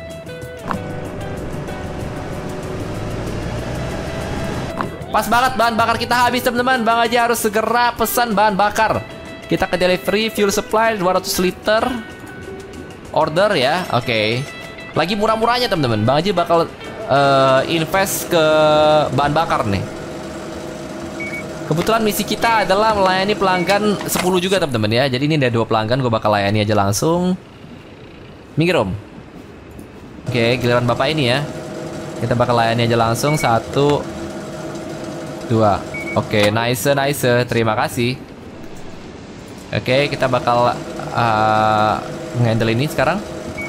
Pas banget bahan bakar kita habis teman-teman. Bang Haji harus segera pesan bahan bakar. Kita ke delivery, fuel supply dua ratus liter. Order ya. Oke. Okay. Lagi murah-murahnya teman-teman. Bang Haji bakal uh, invest ke bahan bakar nih. Kebetulan misi kita adalah melayani pelanggan sepuluh juga teman-teman ya. Jadi ini ada dua pelanggan, gue bakal layani aja langsung. Minggir om. Oke, okay, giliran bapak ini ya. Kita bakal layani aja langsung. Satu, dua. Oke, okay, nice, nice. Terima kasih. Oke, okay, kita bakal uh, nge-handle ini sekarang.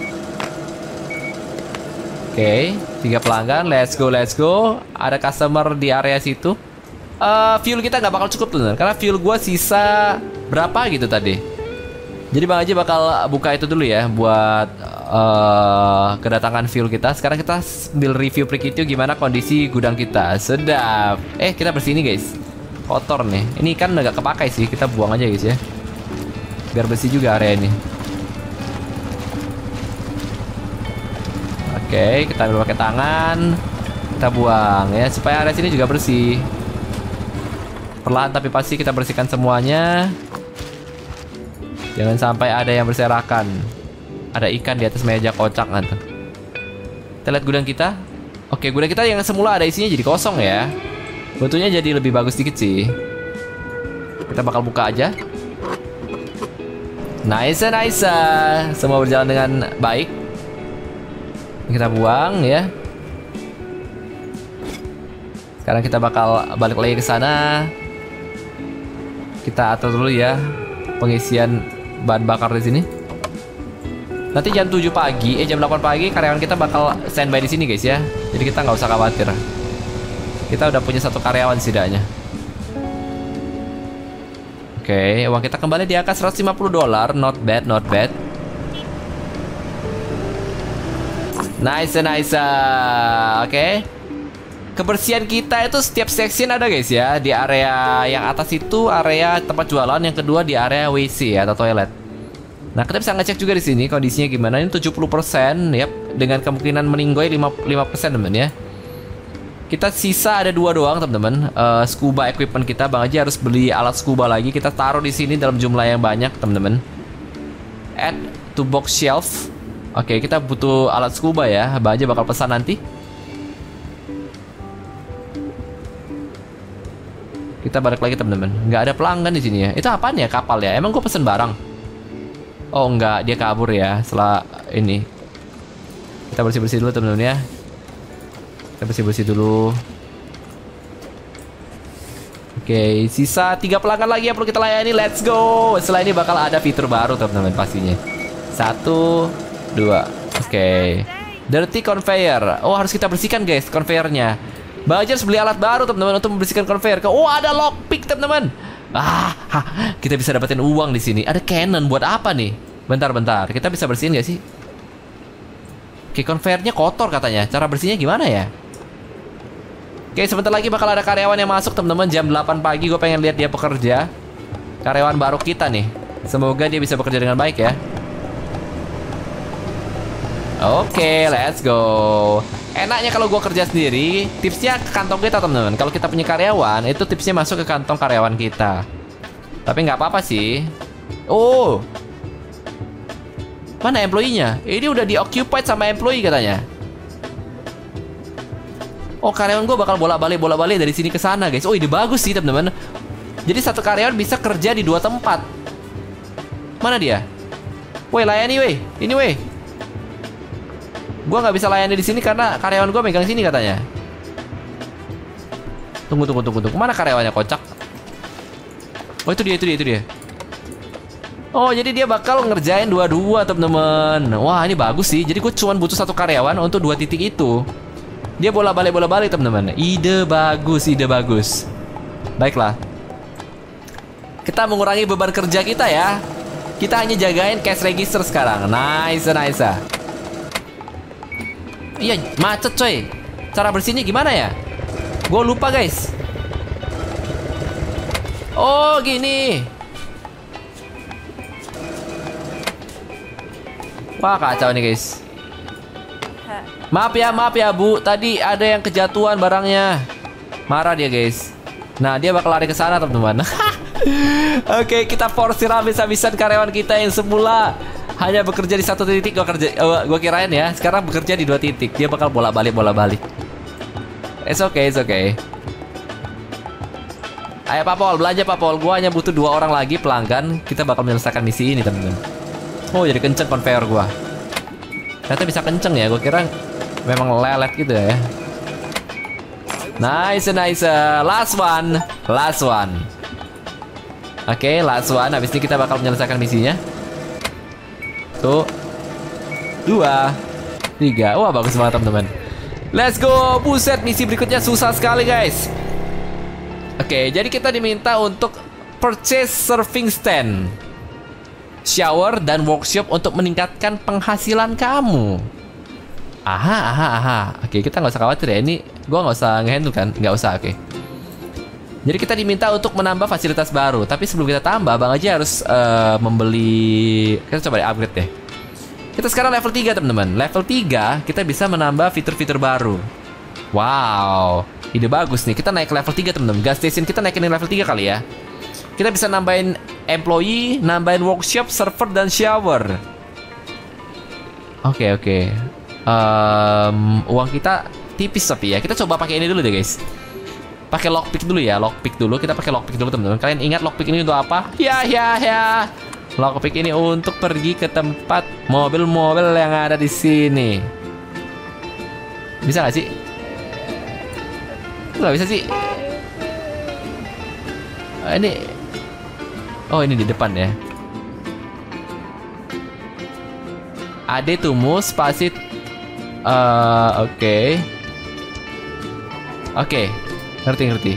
Oke, okay, tiga pelanggan. Let's go, let's go. Ada customer di area situ. Uh, fuel kita nggak bakal cukup tuh, karena fuel gue sisa berapa gitu tadi. Jadi Bang Haji bakal buka itu dulu ya buat uh, kedatangan fuel kita. Sekarang kita sambil review pre itu gimana kondisi gudang kita. Sedap. Eh kita bersih ini guys. Kotor nih. Ini kan nggak kepakai sih. Kita buang aja guys ya. Biar bersih juga area ini. Oke, kita ambil pakai tangan. Kita buang ya supaya area sini juga bersih. Perlahan tapi pasti kita bersihkan semuanya. Jangan sampai ada yang berserakan. Ada ikan di atas meja kocak kan tuh. Kita lihat gudang kita. Oke, gudang kita yang semula ada isinya jadi kosong ya. Bentuknya jadi lebih bagus dikit sih. Kita bakal buka aja. Nice, nice. Semua berjalan dengan baik. Kita buang ya. Sekarang kita bakal balik lagi ke sana. Kita atur dulu ya pengisian bahan bakar di sini. Nanti jam tujuh pagi, eh jam delapan pagi karyawan kita bakal standby di sini guys ya. Jadi kita nggak usah khawatir. Kita udah punya satu karyawan setidaknya. Oke, uang kita kembali di angka seratus lima puluh dolar. Not bad, not bad. Nice, nice. Oke. Kebersihan kita itu setiap section ada guys ya. Di area yang atas itu area tempat jualan, yang kedua di area W C atau toilet. Nah, kita bisa ngecek juga di sini kondisinya gimana. Ini tujuh puluh persen, yap, dengan kemungkinan meninggoy lima puluh lima persen teman ya. Kita sisa ada dua doang teman-teman. Uh, scuba equipment kita, Bang Haji harus beli alat scuba lagi. Kita taruh di sini dalam jumlah yang banyak teman-teman. Add to box shelf. Oke, kita butuh alat scuba ya. Bang Haji bakal pesan nanti. Kita balik lagi teman-teman. Nggak ada pelanggan di sini ya. Itu apaan ya, kapal ya? Emang gue pesen barang? Oh enggak, dia kabur ya setelah ini. Kita bersih-bersih dulu teman-teman ya. Kita bersih-bersih dulu. Oke, sisa tiga pelanggan lagi yang perlu kita layani. Let's go. Setelah ini bakal ada fitur baru teman-teman pastinya. Satu, dua. Oke. Dirty conveyor. Oh harus kita bersihkan guys conveyornya. Bang Haji harus beli alat baru teman-teman untuk membersihkan conveyor. Oh ada lockpick teman-teman. Ah, ha, kita bisa dapetin uang di sini. Ada cannon buat apa nih? Bentar-bentar, kita bisa bersihin gak sih? Oke, conveyornya kotor katanya. Cara bersihnya gimana ya? Oke, sebentar lagi bakal ada karyawan yang masuk teman-teman. Jam delapan pagi gue pengen lihat dia bekerja. Karyawan baru kita nih. Semoga dia bisa bekerja dengan baik ya. Oke, let's go. Enaknya kalau gue kerja sendiri, tipsnya ke kantong kita teman-teman. Kalau kita punya karyawan, itu tipsnya masuk ke kantong karyawan kita. Tapi nggak apa-apa sih. Oh, mana employee-nya? Ini udah di-occupied sama employee katanya. Oh, karyawan gue bakal bolak-balik bolak-balik dari sini ke sana guys. Oh, ini bagus sih teman-teman. Jadi satu karyawan bisa kerja di dua tempat. Mana dia? Woi, layani woi. Ini woi. Gua nggak bisa layani di sini karena karyawan gua megang sini katanya. Tunggu tunggu tunggu tunggu. Mana karyawannya kocak? Oh itu dia itu dia itu dia. Oh jadi dia bakal ngerjain dua-dua teman-teman. Wah ini bagus sih. Jadi gue cuma butuh satu karyawan untuk dua titik itu. Dia bola balik bola balik teman-teman. Ide bagus, ide bagus. Baiklah. Kita mengurangi beban kerja kita ya. Kita hanya jagain cash register sekarang. Nice, nice. Iya, macet coy. Cara bersihnya gimana ya? Gue lupa guys. Oh gini. Wah kacau nih guys. Maaf ya, maaf ya Bu. Tadi ada yang kejatuhan barangnya. Marah dia guys. Nah dia bakal lari ke sana teman-teman. Oke, kita forsir habis-habisan karyawan kita yang semula hanya bekerja di satu titik. Gue kerja, uh, gue kirain ya. Sekarang bekerja di dua titik. Dia bakal bolak-balik, bolak-balik. It's okay, it's okay. Ayo Pak Pol, belanja Pak Pol. Gue hanya butuh dua orang lagi pelanggan. Kita bakal menyelesaikan misi ini teman-teman. Oh jadi kenceng conveyor gue. Ternyata bisa kenceng ya. Gue kira memang lelet gitu ya. Nice, nice. Last one, last one. Oke, okay, last one. Habis ini kita bakal menyelesaikan misinya. Tuh, dua, tiga. Wah bagus banget teman-teman. Let's go. Buset, misi berikutnya susah sekali guys. Oke, okay, jadi kita diminta untuk purchase serving stand, shower, dan workshop untuk meningkatkan penghasilan kamu. Aha, aha, aha. Oke, okay, kita nggak usah khawatir ya. Ini gue nggak usah ngehandle kan? Nggak usah, oke. Okay. Jadi kita diminta untuk menambah fasilitas baru. Tapi sebelum kita tambah, Bang Haji harus uh, membeli. Kita coba deh upgrade deh. Kita sekarang level tiga teman-teman. Level tiga kita bisa menambah fitur-fitur baru. Wow, ide bagus nih. Kita naik ke level tiga teman-teman. Gas station kita naikin level tiga kali ya. Kita bisa nambahin employee, nambahin workshop, server, dan shower. Oke, okay, oke. Okay. Um, uang kita tipis tapi ya. Kita coba pakai ini dulu deh guys. Pakai lockpick dulu ya, lockpick dulu. Kita pakai lockpick dulu teman-teman. Kalian ingat lockpick ini untuk apa? Ya, ya, ya. Lockpick ini untuk pergi ke tempat mobil-mobil yang ada di sini. Bisa nggak sih? Nggak bisa sih. Oh, ini. Oh ini di depan ya. Ade tumu spasit. Uh, Oke. Okay. Oke. Okay. Ngerti-ngerti.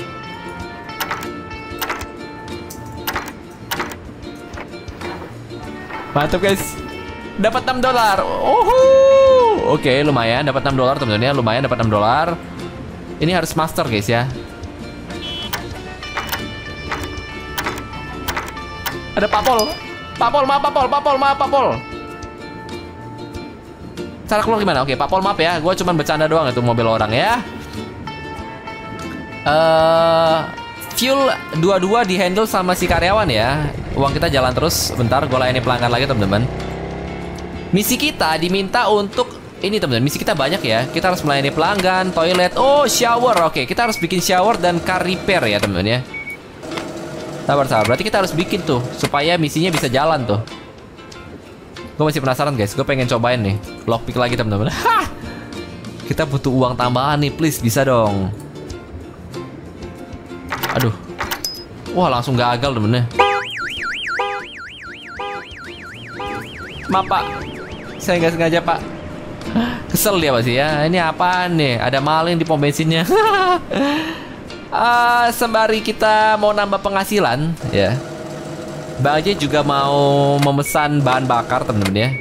Mantap guys. Dapat enam dolar. Oh. Oke, okay, lumayan dapat enam dolar teman-teman ya. Lumayan dapat enam dolar. Ini harus master guys ya. Ada Papol. Papol, maaf Papol, Papol, maaf Papol. Cara keluar gimana? Oke, Papol maaf ya. Gue cuma bercanda doang itu mobil orang ya. Uh, fuel dua-dua di handle sama si karyawan ya. Uang kita jalan terus. Bentar, gue layani pelanggan lagi teman-teman. Misi kita diminta untuk ini teman-teman. Misi kita banyak ya. Kita harus melayani pelanggan, toilet, oh shower. Oke, kita harus bikin shower dan car repair ya teman-teman ya. Sabar sabar. Berarti kita harus bikin tuh supaya misinya bisa jalan tuh. Gue masih penasaran guys. Gue pengen cobain nih. Lockpick lagi teman-teman. Kita butuh uang tambahan nih. Please bisa dong. Aduh. Wah langsung gagal temennya. Maaf pak, saya nggak sengaja pak. Kesel dia pasti ya. Ini apaan nih? Ada maling di pom bensinnya. uh, Sembari kita mau nambah penghasilan ya, Bang Haji juga mau memesan bahan bakar temen-temen ya.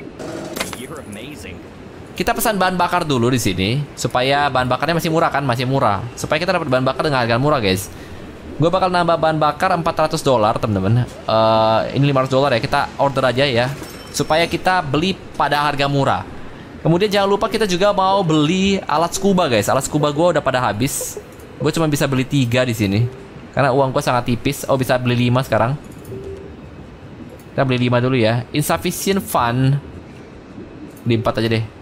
Kita pesan bahan bakar dulu di sini supaya bahan bakarnya masih murah kan, masih murah. Supaya kita dapat bahan bakar dengan harga murah guys. Gue bakal nambah bahan bakar empat ratus dolar temen-temen. uh, Ini lima ratus dolar ya. Kita order aja ya supaya kita beli pada harga murah. Kemudian jangan lupa kita juga mau beli alat scuba guys. Alat scuba gue udah pada habis. Gue cuma bisa beli tiga di sini karena uang gue sangat tipis. Oh bisa beli lima sekarang. Kita beli lima dulu ya. Insufficient fund. Beli empat aja deh.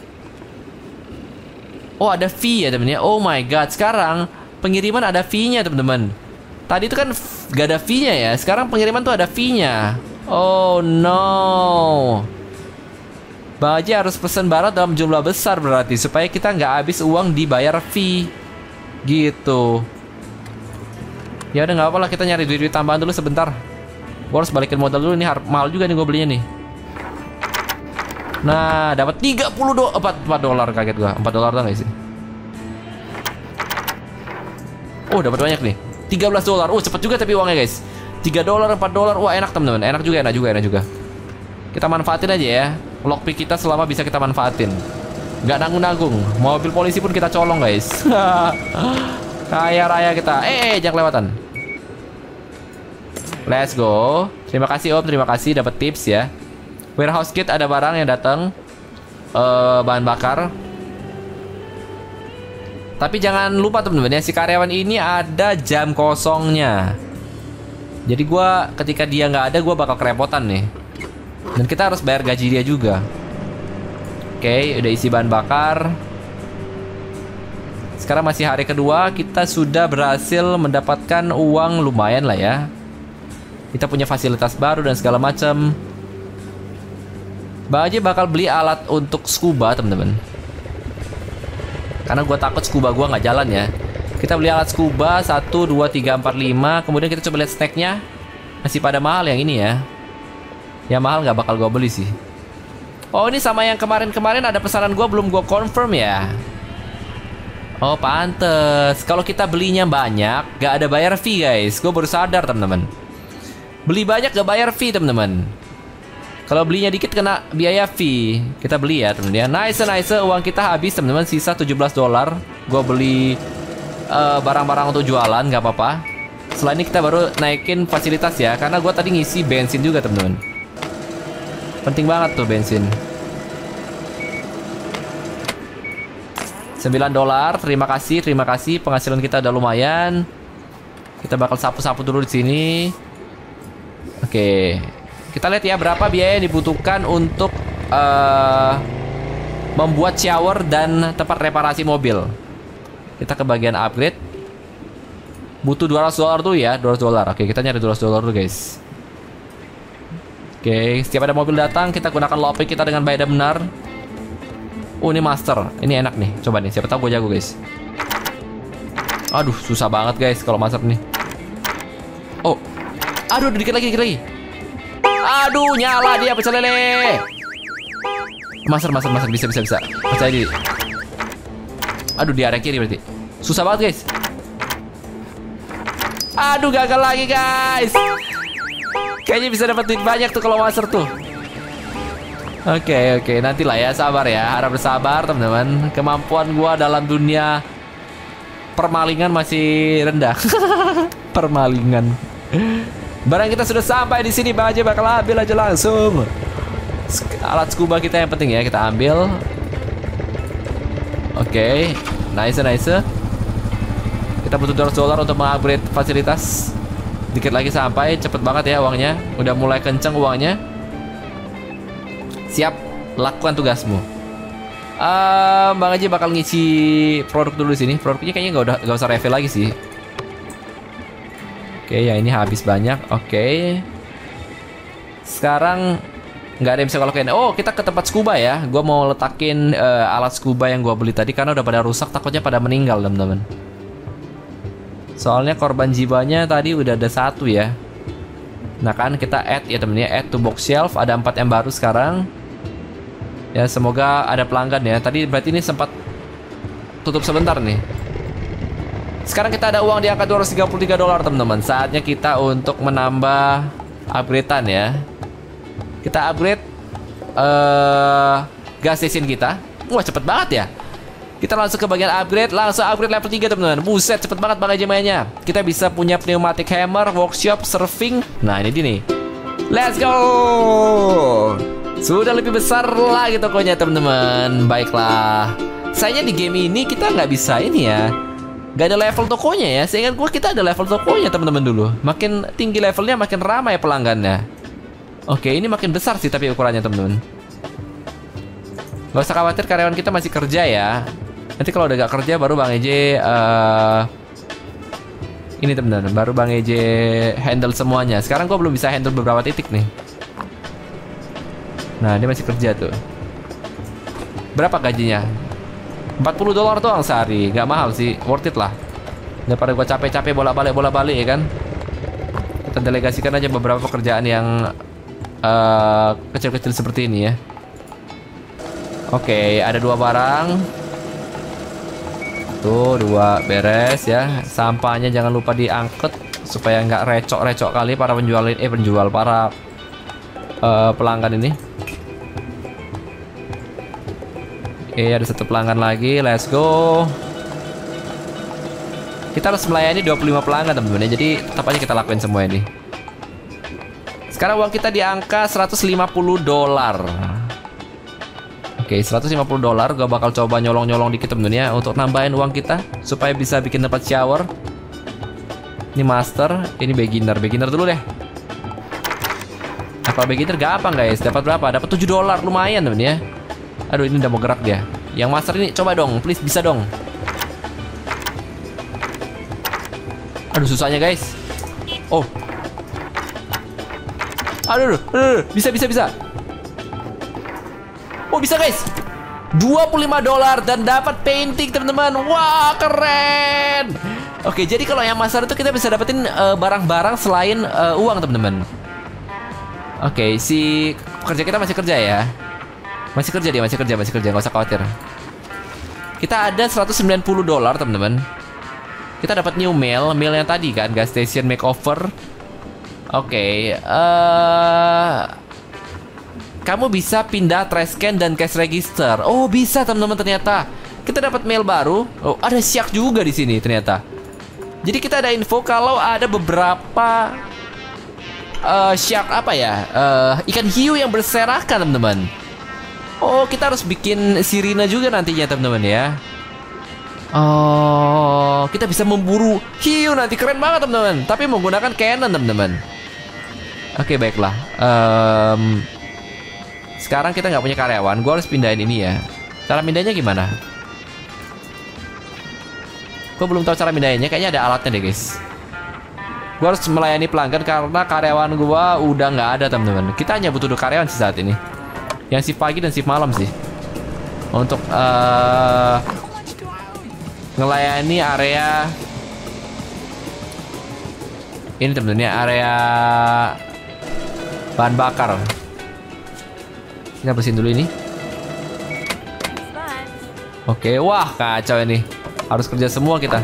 Oh ada fee ya temen-temen ya. Oh my god. Sekarang pengiriman ada fee-nya teman-teman. Tadi itu kan gak ada fee-nya ya. Sekarang pengiriman tuh ada fee-nya. Oh no. Bang Haji harus pesen barang dalam jumlah besar berarti supaya kita nggak habis uang dibayar fee. Gitu. Ya udah nggak apa-apa lah, kita nyari duit-duit tambahan dulu sebentar. Gue harus balikin modal dulu nih, mahal juga nih gue belinya nih. Nah, dapat tiga puluh dolar, empat dolar kaget gua. empat dolar dong guys. Oh, dapat banyak nih. tiga belas dolar. Oh, cepet juga tapi uangnya guys. tiga dolar, empat dolar. Wah, enak teman-teman. Enak juga, enak juga, enak juga. Kita manfaatin aja ya. Lockpick kita selama bisa kita manfaatin. Nggak nanggung-nanggung. Mobil polisi pun kita colong, guys. Kaya raya kita. Eh, eh, jangan kelewatan. Let's go. Terima kasih Om, terima kasih dapat tips ya. Warehouse kit ada barang yang datang. Uh, bahan bakar. Tapi jangan lupa teman-teman ya, si karyawan ini ada jam kosongnya. Jadi gua ketika dia nggak ada, gua bakal kerepotan nih. Dan kita harus bayar gaji dia juga. Oke, udah isi bahan bakar. Sekarang masih hari kedua, kita sudah berhasil mendapatkan uang lumayan lah ya. Kita punya fasilitas baru dan segala macam. Bang Haji bakal beli alat untuk scuba teman-teman. Karena gue takut scuba gue nggak jalan ya. Kita beli alat scuba satu, dua, tiga, empat, lima. Kemudian kita coba lihat snacknya. Masih pada mahal yang ini ya. Yang mahal nggak bakal gue beli sih. Oh, ini sama yang kemarin-kemarin ada pesanan gue belum gue confirm ya. Oh, pantes. Kalau kita belinya banyak, gak ada bayar fee guys. Gue baru sadar teman-teman. Beli banyak gak bayar fee teman-teman. Kalau belinya dikit kena biaya fee. Kita beli ya teman-teman. Nice, nice. Uang kita habis teman-teman. Sisa tujuh belas dolar. Gue beli barang-barang uh, untuk jualan, gak apa-apa. Setelah ini kita baru naikin fasilitas ya. Karena gue tadi ngisi bensin juga teman-teman. Penting banget tuh bensin. sembilan dolar. Terima kasih, terima kasih. Penghasilan kita udah lumayan. Kita bakal sapu-sapu dulu di sini. Oke. Kita lihat ya berapa biaya yang dibutuhkan untuk uh, membuat shower dan tempat reparasi mobil. Kita ke bagian upgrade. Butuh dua ratus dolar tuh ya, dua ratus dolar. Oke, kita nyari dua ratus dolar dulu guys. Oke, setiap ada mobil datang kita gunakan lockpick kita dengan baik dan benar. Oh, ini master. Ini enak nih. Coba nih, siapa tahu gue jago guys. Aduh, susah banget guys kalau master nih. Oh. Aduh, dikit lagi, dikit lagi. Aduh, nyala dia pecel lele. Master, master, master. Bisa, bisa, bisa. Percaya diri. Aduh, di area kiri berarti. Susah banget guys. Aduh, gagal lagi guys. Kayaknya bisa dapat duit banyak tuh kalau master tuh. Oke, okay, oke, okay. Nantilah ya, sabar ya, harap bersabar teman-teman. Kemampuan gua dalam dunia permalingan masih rendah. Permalingan. Barang kita sudah sampai di sini, Bang Haji bakal ambil aja langsung. Alat scuba kita yang penting ya, kita ambil. Oke, okay. Nice, nice. Kita butuh dua ratus dolar untuk mengupgrade fasilitas. Dikit lagi sampai, cepet banget ya uangnya. Udah mulai kenceng uangnya. Siap, lakukan tugasmu. Uh, Bang Haji bakal ngisi produk dulu di sini. Produknya kayaknya nggak udah nggak usah refill lagi sih. Oke, okay, yang ini habis banyak. Oke. Okay. Sekarang nggak ada yang bisa kolokin. Oh, kita ke tempat scuba ya. Gua mau letakin uh, alat scuba yang gua beli tadi karena udah pada rusak. Takutnya pada meninggal teman-teman. Soalnya korban jiwanya tadi udah ada satu ya. Nah kan kita add ya temennya, add to box shelf. Ada empat yang baru sekarang. Ya semoga ada pelanggan ya. Tadi berarti ini sempat tutup sebentar nih. Sekarang kita ada uang di angka dua ratus tiga puluh tiga dolar teman-teman. Saatnya kita untuk menambah upgradean ya. Kita upgrade uh, gas station kita. Wah cepet banget ya. Kita langsung ke bagian upgrade. Langsung upgrade level tiga teman-teman. Buset cepet banget Bang Haji mainnya. Kita bisa punya pneumatic hammer, workshop, surfing. Nah ini dia nih. Let's go. Sudah lebih besar lagi tokonya teman-teman. Baiklah. Sayangnya di game ini kita nggak bisa ini ya. Gak ada level tokonya ya. Seingat gue kita ada level tokonya teman-teman dulu. Makin tinggi levelnya makin ramai pelanggannya. Oke ini makin besar sih tapi ukurannya teman-teman. Gak usah khawatir karyawan kita masih kerja ya. Nanti kalau udah gak kerja baru Bang Eje uh, ini teman-teman. Baru Bang Eje handle semuanya. Sekarang gue belum bisa handle beberapa titik nih. Nah dia masih kerja tuh. Berapa gajinya? empat puluh dolar doang sehari. Gak mahal sih, worth it lah. Daripada gue capek-capek bolak-balik bolak-balik ya kan. Kita delegasikan aja beberapa pekerjaan yang kecil-kecil uh, seperti ini ya. Oke, ada dua barang. Tuh, dua beres ya. Sampahnya jangan lupa diangkut. supaya nggak recok-recok kali para penjual eh penjual para uh, pelanggan ini. Oke, ada satu pelanggan lagi, let's go. Kita harus melayani dua puluh lima pelanggan teman-teman ya, jadi tetap aja kita lakuin semua ini. Sekarang uang kita di angka seratus lima puluh dolar. Oke, seratus lima puluh dolar. Gue bakal coba nyolong-nyolong dikit temen-temen ya, untuk nambahin uang kita supaya bisa bikin tempat shower. Ini master, ini beginner. Beginner dulu deh. Nah, kalau beginner gampang guys. Dapat berapa? Dapat tujuh dolar, lumayan temen ya. Aduh, ini udah mau gerak dia. Yang master ini coba dong, please bisa dong. Aduh, susahnya guys. Oh. Aduh, aduh, aduh, bisa bisa bisa. Oh, bisa guys. dua puluh lima dolar dan dapat painting teman-teman. Wah, keren. Oke, jadi kalau yang master itu kita bisa dapetin barang-barang uh, selain uh, uang teman-teman. Oke, si pekerja kita masih kerja ya. Masih kerja dia, masih kerja, masih kerja, nggak usah khawatir. Kita ada seratus sembilan puluh dolar teman-teman. Kita dapat new mail, mail yang tadi kan, gas station makeover. Oke, uh, kamu bisa pindah trash can dan cash register. Oh, bisa teman-teman ternyata. Kita dapat mail baru. Oh, ada shark juga di sini ternyata. Jadi kita ada info kalau ada beberapa uh, shark apa ya? Uh, ikan hiu yang berserakan teman-teman. Oh, kita harus bikin sirine juga nantinya teman-teman ya. Oh, kita bisa memburu hiu nanti, keren banget teman-teman. Tapi menggunakan cannon teman-teman. Oke, baiklah. Um, sekarang kita nggak punya karyawan. Gue harus pindahin ini ya. Cara pindahnya gimana? Gue belum tahu cara pindahinnya. Kayaknya ada alatnya deh guys. Gue harus melayani pelanggan karena karyawan gue udah nggak ada teman-teman. Kita hanya butuh dua karyawan sih saat ini. Yang shift pagi dan shift malam sih. Untuk uh, ngelayani area ini temen-temen ya, area bahan bakar. Kita bersihin dulu ini. Oke, wah kacau ini. Harus kerja semua kita.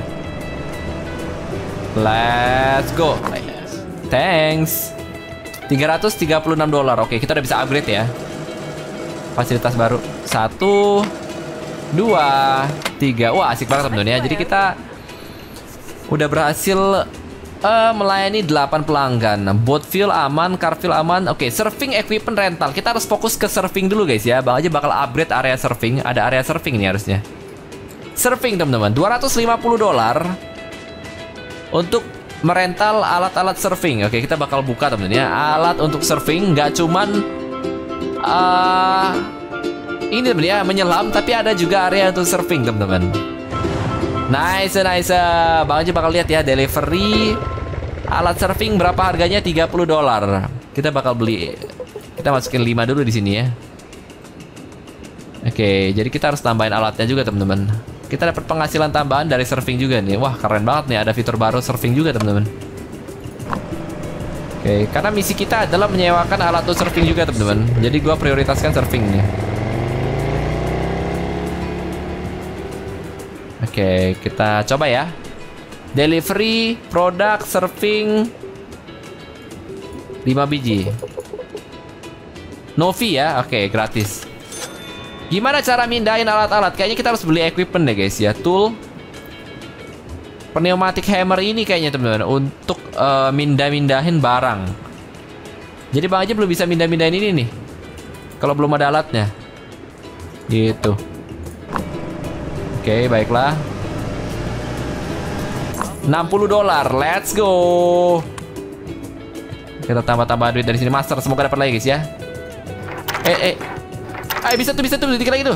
Let's go. Thanks. tiga ratus tiga puluh enam dolar. Oke, kita udah bisa upgrade ya. Fasilitas baru. Satu, dua, tiga. Wah, asik banget temen-temen ya. Jadi kita udah berhasil uh, melayani delapan pelanggan. Boat fuel aman, car fuel aman. Oke, surfing equipment rental. Kita harus fokus ke surfing dulu guys ya. Bang aja bakal upgrade area surfing. Ada area surfing nih harusnya. Surfing teman-teman, dua ratus lima puluh dolar untuk merental alat-alat surfing. Oke, kita bakal buka teman-teman ya. Alat untuk surfing nggak cuman uh, ini teman ya, menyelam, tapi ada juga area untuk surfing teman-teman. Nice, nice. Bang aja bakal lihat ya, delivery alat surfing berapa harganya, tiga puluh dolar. Kita bakal beli. Kita masukin lima dulu di sini ya. Oke, jadi kita harus tambahin alatnya juga teman-teman. Kita dapat penghasilan tambahan dari surfing juga nih. Wah, keren banget nih, ada fitur baru surfing juga teman-teman. Oke, karena misi kita adalah menyewakan alat untuk surfing juga teman-teman. Jadi gua prioritaskan surfing nih. Oke, kita coba ya. Delivery produk surfing lima biji. No fee ya. Oke, gratis. Gimana cara mindahin alat-alat? Kayaknya kita harus beli equipment deh guys ya. Tool pneumatic hammer ini kayaknya teman-teman, untuk uh, mindah-mindahin barang. Jadi Bang aja belum bisa mindah-mindahin ini nih kalau belum ada alatnya. Gitu. Oke, baiklah. enam puluh dolar. Let's go. Kita tambah-tambah duit dari sini master. Semoga dapat lagi guys ya. Eh, eh. Ayo, bisa tuh, bisa tuh, dikit lagi tuh.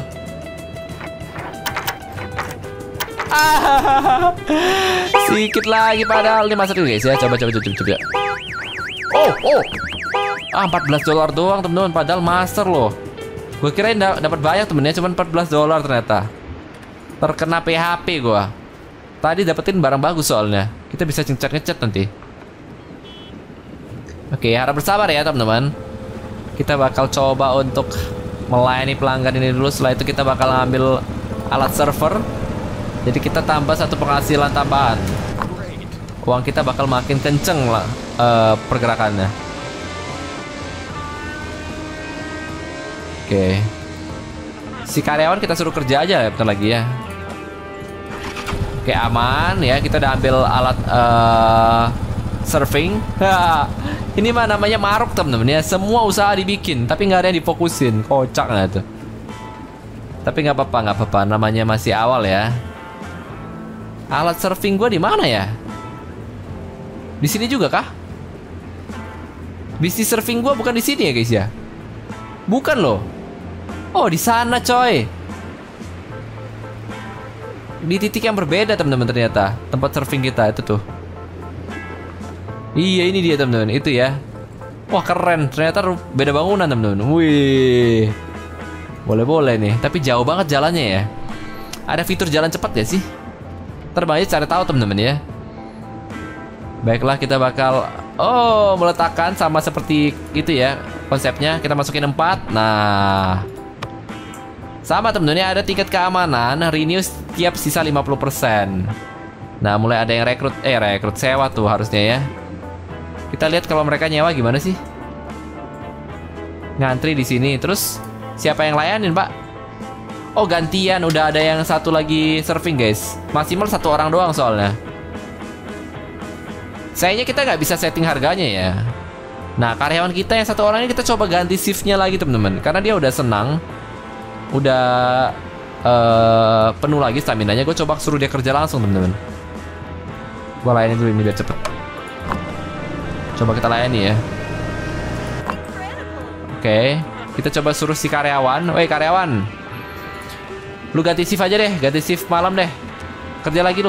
Ah, sedikit lagi padahal. Ini master dulu guys ya. Coba, coba, coba, coba. Oh, oh. Ah, empat belas dolar doang temen-temen. Padahal master loh. Gue kirain dapat banyak temennya, cuma empat belas dolar ternyata. Terkena P H P gua. Tadi dapetin barang bagus soalnya. Kita bisa ngecat-ngecat nanti. Oke, harap bersabar ya teman-teman. Kita bakal coba untuk melayani pelanggan ini dulu. Setelah itu kita bakal ngambil alat server. Jadi kita tambah satu penghasilan tambahan. uang kita bakal makin kenceng lah uh, pergerakannya. Oke. Si karyawan kita suruh kerja aja ya, bentar lagi ya. Oke, aman ya. Kita udah ambil alat uh, surfing. Ini mah namanya maruk temen-temen ya. Semua usaha dibikin, tapi nggak ada yang difokusin. Kocak nggak tuh? Tapi nggak apa-apa, nggak apa-apa. Namanya masih awal ya. Alat surfing gue di mana ya? Di sini juga kah? Bisnis surfing gue bukan di sini ya guys ya? Bukan loh. Oh, di sana coy. Di titik yang berbeda teman-teman ternyata. Tempat surfing kita itu tuh. Iya, ini dia teman-teman. Itu ya. Wah, keren. Ternyata beda bangunan teman-teman. Wih. Boleh-boleh nih. Tapi jauh banget jalannya ya. Ada fitur jalan cepat gak sih? Terbang aja cari tahu teman-teman ya. Baiklah, kita bakal oh, meletakkan sama seperti itu ya konsepnya. Kita masukin empat. Nah, sama temen-temen, ada tingkat keamanan renew setiap sisa lima puluh persen. Nah, mulai ada yang rekrut eh rekrut sewa tuh harusnya ya. Kita lihat kalau mereka nyewa gimana sih. Ngantri di sini. Terus siapa yang layanin, Pak? Oh, gantian, udah ada yang satu lagi surfing, guys. Maksimal satu orang doang soalnya. Sayangnya kita nggak bisa setting harganya ya. Nah, karyawan kita yang satu orang ini kita coba ganti shiftnya lagi teman-teman, karena dia udah senang. Udah uh, penuh lagi staminanya. Gue coba suruh dia kerja langsung temen-temen. Gue layanin dulu ini biar cepet. Coba kita layani ya. Oke, kita coba suruh si karyawan. Woi karyawan, lu ganti shift aja deh. Ganti shift malam deh. Kerja lagi lu.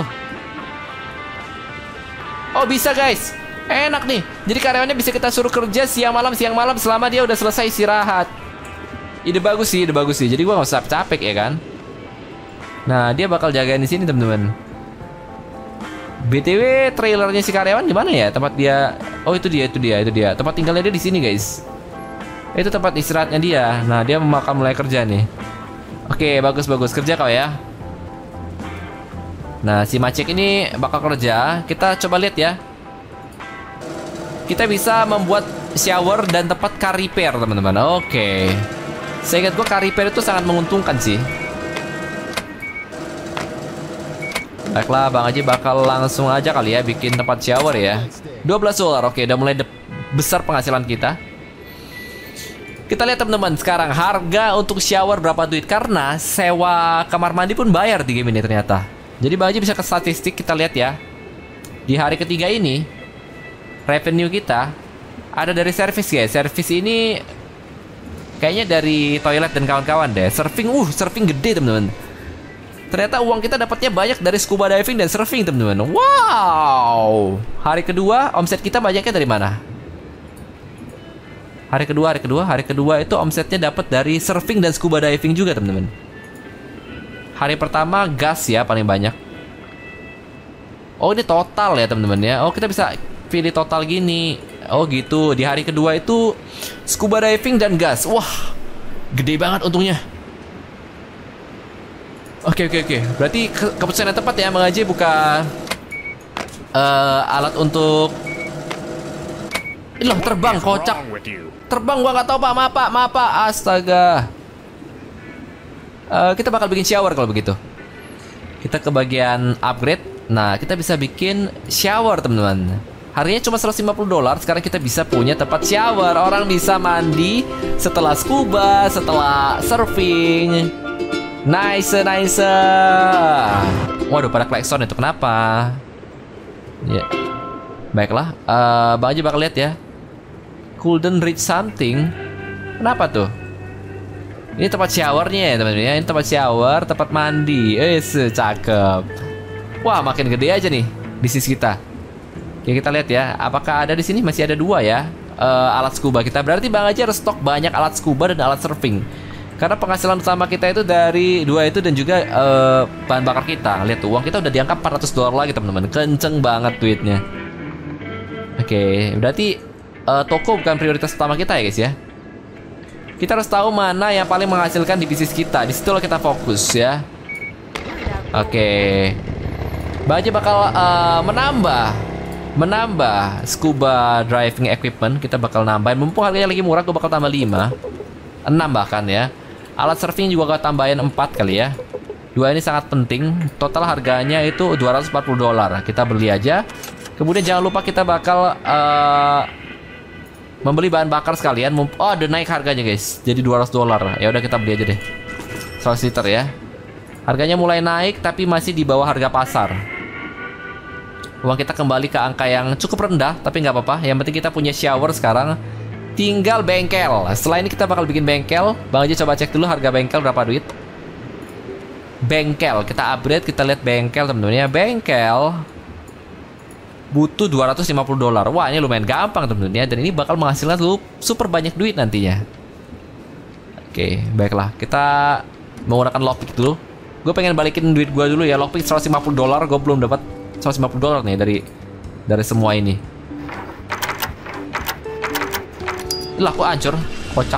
Oh bisa guys, enak nih. Jadi karyawannya bisa kita suruh kerja siang malam siang malam selama dia udah selesai istirahat. Ide bagus sih, ide bagus sih. Jadi gua nggak usah capek ya kan. Nah, dia bakal jagain di sini teman-teman. B T W trailernya si karyawan di mana ya? Tempat dia. Oh, itu dia, itu dia, itu dia. Tempat tinggalnya dia di sini, guys. Itu tempat istirahatnya dia. Nah, dia akan mulai kerja nih. Oke, bagus bagus kerja kau ya. Nah, si Macek ini bakal kerja. Kita coba lihat ya. Kita bisa membuat shower dan tempat car repair, teman-teman. Oke. Saya ingat gue car repair itu sangat menguntungkan sih. Baiklah, Bang Haji bakal langsung aja kali ya bikin tempat shower ya. dua belas dolar, oke, udah mulai besar penghasilan kita. Kita lihat teman-teman sekarang harga untuk shower berapa duit. Karena sewa kamar mandi pun bayar di game ini ternyata. Jadi Bang Haji bisa ke statistik, kita lihat ya. Di hari ketiga ini revenue kita ada dari service guys. Service ini kayaknya dari toilet dan kawan-kawan deh. Surfing, uh, surfing gede teman-teman. Ternyata uang kita dapatnya banyak dari scuba diving dan surfing teman-teman. Wow. Hari kedua omset kita banyaknya dari mana? Hari kedua, hari kedua, hari kedua itu omsetnya dapat dari surfing dan scuba diving juga teman-teman. Hari pertama gas ya paling banyak. Oh ini total ya teman-teman ya. Oh kita bisa pilih total gini. Oh gitu. Di hari kedua itu scuba diving dan gas. Wah, gede banget untungnya. Oke oke oke. Berarti ke keputusan yang tepat ya Bang Haji buka uh, alat untuk. Ih loh terbang kocak. Terbang gua nggak tahu pak. Maaf pak, maaf pak. Astaga. Uh, kita bakal bikin shower kalau begitu. Kita ke bagian upgrade. Nah kita bisa bikin shower teman-teman. Harganya cuma seratus lima puluh dolar. Sekarang kita bisa punya tempat shower. Orang bisa mandi setelah scuba, setelah surfing. Nice, nice. Waduh, pada klakson itu kenapa? Ya, baiklah. Uh, Bang Haji bakal lihat ya. Couldn't reach something. Kenapa tuh? Ini tempat showernya ya teman-teman ya. Ini tempat shower, tempat mandi. Eh, cakep. Wah, makin gede aja nih bisnis kita. Oke, kita lihat ya. Apakah ada di sini? Masih ada dua ya. Uh, alat scuba kita. Berarti Bang Haji harus stok banyak alat scuba dan alat surfing. Karena penghasilan utama kita itu dari dua itu dan juga uh, bahan bakar kita. Lihat tuh, uang kita udah di angka empat ratus dolar lagi teman-teman. Kenceng banget duitnya. Oke, berarti uh, toko bukan prioritas utama kita ya guys ya. Kita harus tahu mana yang paling menghasilkan di bisnis kita. Di situlah kita fokus ya. Oke. Bang Haji bakal uh, menambah menambah scuba diving equipment. Kita bakal nambahin, mumpung harganya lagi murah, gue bakal tambah lima, enam bahkan ya. Alat surfing juga gue tambahin empat kali ya. Dua ini sangat penting. Total harganya itu dua ratus empat puluh dolar. Kita beli aja. Kemudian jangan lupa kita bakal uh, membeli bahan bakar sekalian. Oh, udah naik harganya guys, jadi dua ratus dolar. Ya udah kita beli aja deh, seratus liter ya. Harganya mulai naik tapi masih di bawah harga pasar. Uang kita kembali ke angka yang cukup rendah, tapi nggak apa-apa. Yang penting kita punya shower sekarang. Tinggal bengkel. Setelah ini kita bakal bikin bengkel. Bang aja coba cek dulu harga bengkel berapa duit. Bengkel, kita upgrade, kita lihat bengkel teman-teman ya. Bengkel butuh dua ratus lima puluh dolar. Wah, ini lumayan gampang teman-teman ya. Dan ini bakal menghasilkan lu super banyak duit nantinya. Oke, baiklah. Kita menggunakan lockpick dulu. Gue pengen balikin duit gue dulu ya. Lockpick seratus lima puluh dolar. Gue belum dapat seratus lima puluh dolar nih dari dari semua ini. Lah, kok hancur? Kocak.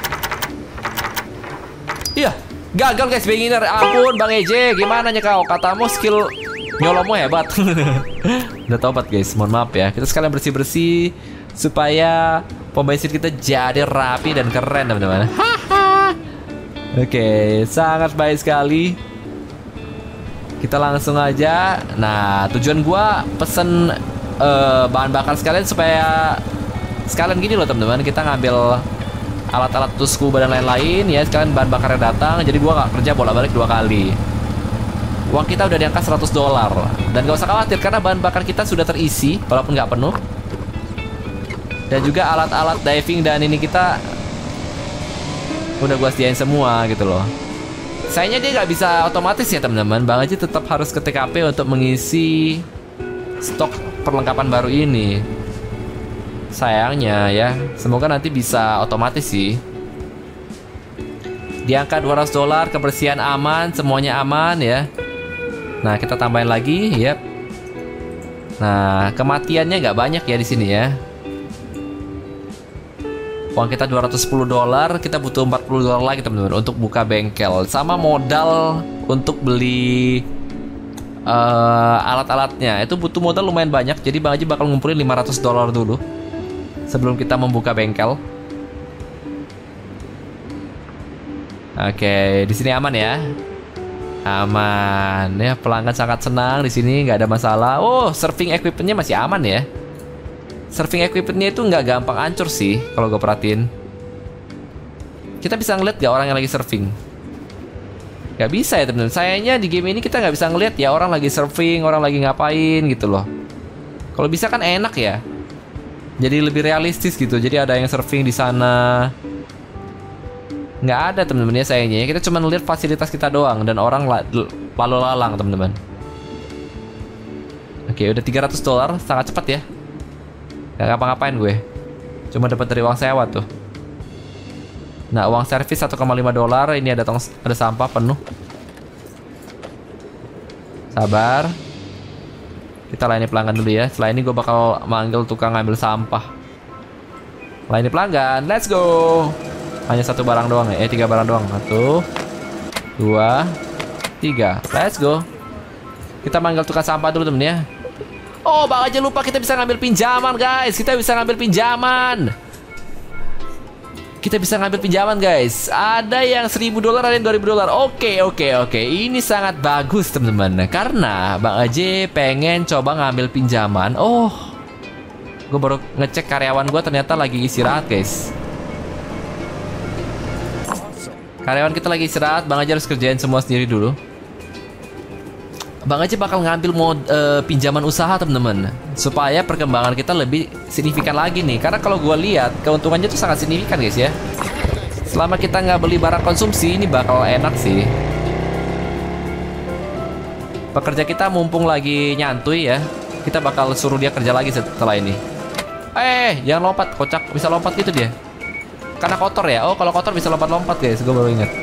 Iya, gagal guys, beginner. Ampun Bang Eje, gimana nya kau? Katamu skill nyolommu hebat. Udah tobat guys, mohon maaf ya. Kita sekalian bersih-bersih supaya pom bensin kita jadi rapi dan keren teman-teman. Oke, sangat baik sekali. Kita langsung aja. Nah, tujuan gua pesen uh, bahan bakar sekalian supaya sekalian gini loh teman-teman. Kita ngambil alat-alat terus scuba dan lain-lain ya. Sekalian bahan bakarnya datang. Jadi gua gak kerja bolak-balik dua kali. Uang kita udah di angka seratus dolar. Dan gak usah khawatir karena bahan bakar kita sudah terisi walaupun gak penuh. Dan juga alat-alat diving dan ini kita udah gua sediain semua gitu loh. Sayangnya dia nggak bisa otomatis ya teman-teman. Bang Haji tetap harus ke T K P untuk mengisi stok perlengkapan baru ini. Sayangnya ya. Semoga nanti bisa otomatis sih. Di angka dua ratus dolar, kebersihan aman, semuanya aman ya. Nah, kita tambahin lagi, yep. Nah, kematiannya nggak banyak ya di sini ya. Uang kita dua ratus sepuluh dolar, kita butuh empat puluh dolar lagi teman-teman untuk buka bengkel. Sama modal untuk beli uh, alat-alatnya. Itu butuh modal lumayan banyak. Jadi Bang Haji bakal ngumpulin lima ratus dolar dulu sebelum kita membuka bengkel. Oke, di sini aman ya. Aman ya, pelanggan sangat senang di sini, nggak ada masalah. Oh, surfing equipmentnya masih aman ya. Surfing equipmentnya itu nggak gampang hancur sih kalau gue perhatiin. Kita bisa ngeliat gak orang yang lagi surfing? Gak bisa ya temen-temen. Sayangnya di game ini kita nggak bisa ngeliat ya orang lagi surfing, orang lagi ngapain gitu loh. Kalau bisa kan enak ya. Jadi lebih realistis gitu. Jadi ada yang surfing di sana. Nggak ada temen-temen ya sayangnya. Kita cuma ngeliat fasilitas kita doang dan orang lalu lalang temen-temen. Oke, udah tiga ratus dolar, sangat cepat ya. Gak ngapa-ngapain gue. Cuma dapat dari uang sewa tuh. Nah, uang servis satu koma lima dolar. Ini ada tong, ada sampah penuh. Sabar. Kita layani pelanggan dulu ya. Setelah ini gue bakal manggil tukang ngambil sampah. Layani pelanggan. Let's go. Hanya satu barang doang ya. Eh, tiga barang doang. Satu, dua, tiga. Let's go. Kita manggil tukang sampah dulu temen ya. Oh, Bang aja lupa kita bisa ngambil pinjaman guys. Kita bisa ngambil pinjaman. Kita bisa ngambil pinjaman guys. Ada yang seribu dolar, ada yang dua ribu dolar. Oke, oke, oke. Ini sangat bagus teman-teman. Karena Bang Aje pengen coba ngambil pinjaman. Oh, gue baru ngecek karyawan gue ternyata lagi istirahat guys. Karyawan kita lagi istirahat. Bang Aje harus kerjain semua sendiri dulu. Bang Aje bakal ngambil mod, uh, pinjaman usaha temen-temen supaya perkembangan kita lebih signifikan lagi nih. Karena kalau gue lihat keuntungannya tuh sangat signifikan guys ya. Selama kita nggak beli barang konsumsi ini bakal enak sih. Pekerja kita mumpung lagi nyantui ya, kita bakal suruh dia kerja lagi setelah ini. Eh, jangan lompat, kocak. Bisa lompat gitu dia. Karena kotor ya. Oh, kalau kotor bisa lompat-lompat guys. Gue baru ingat.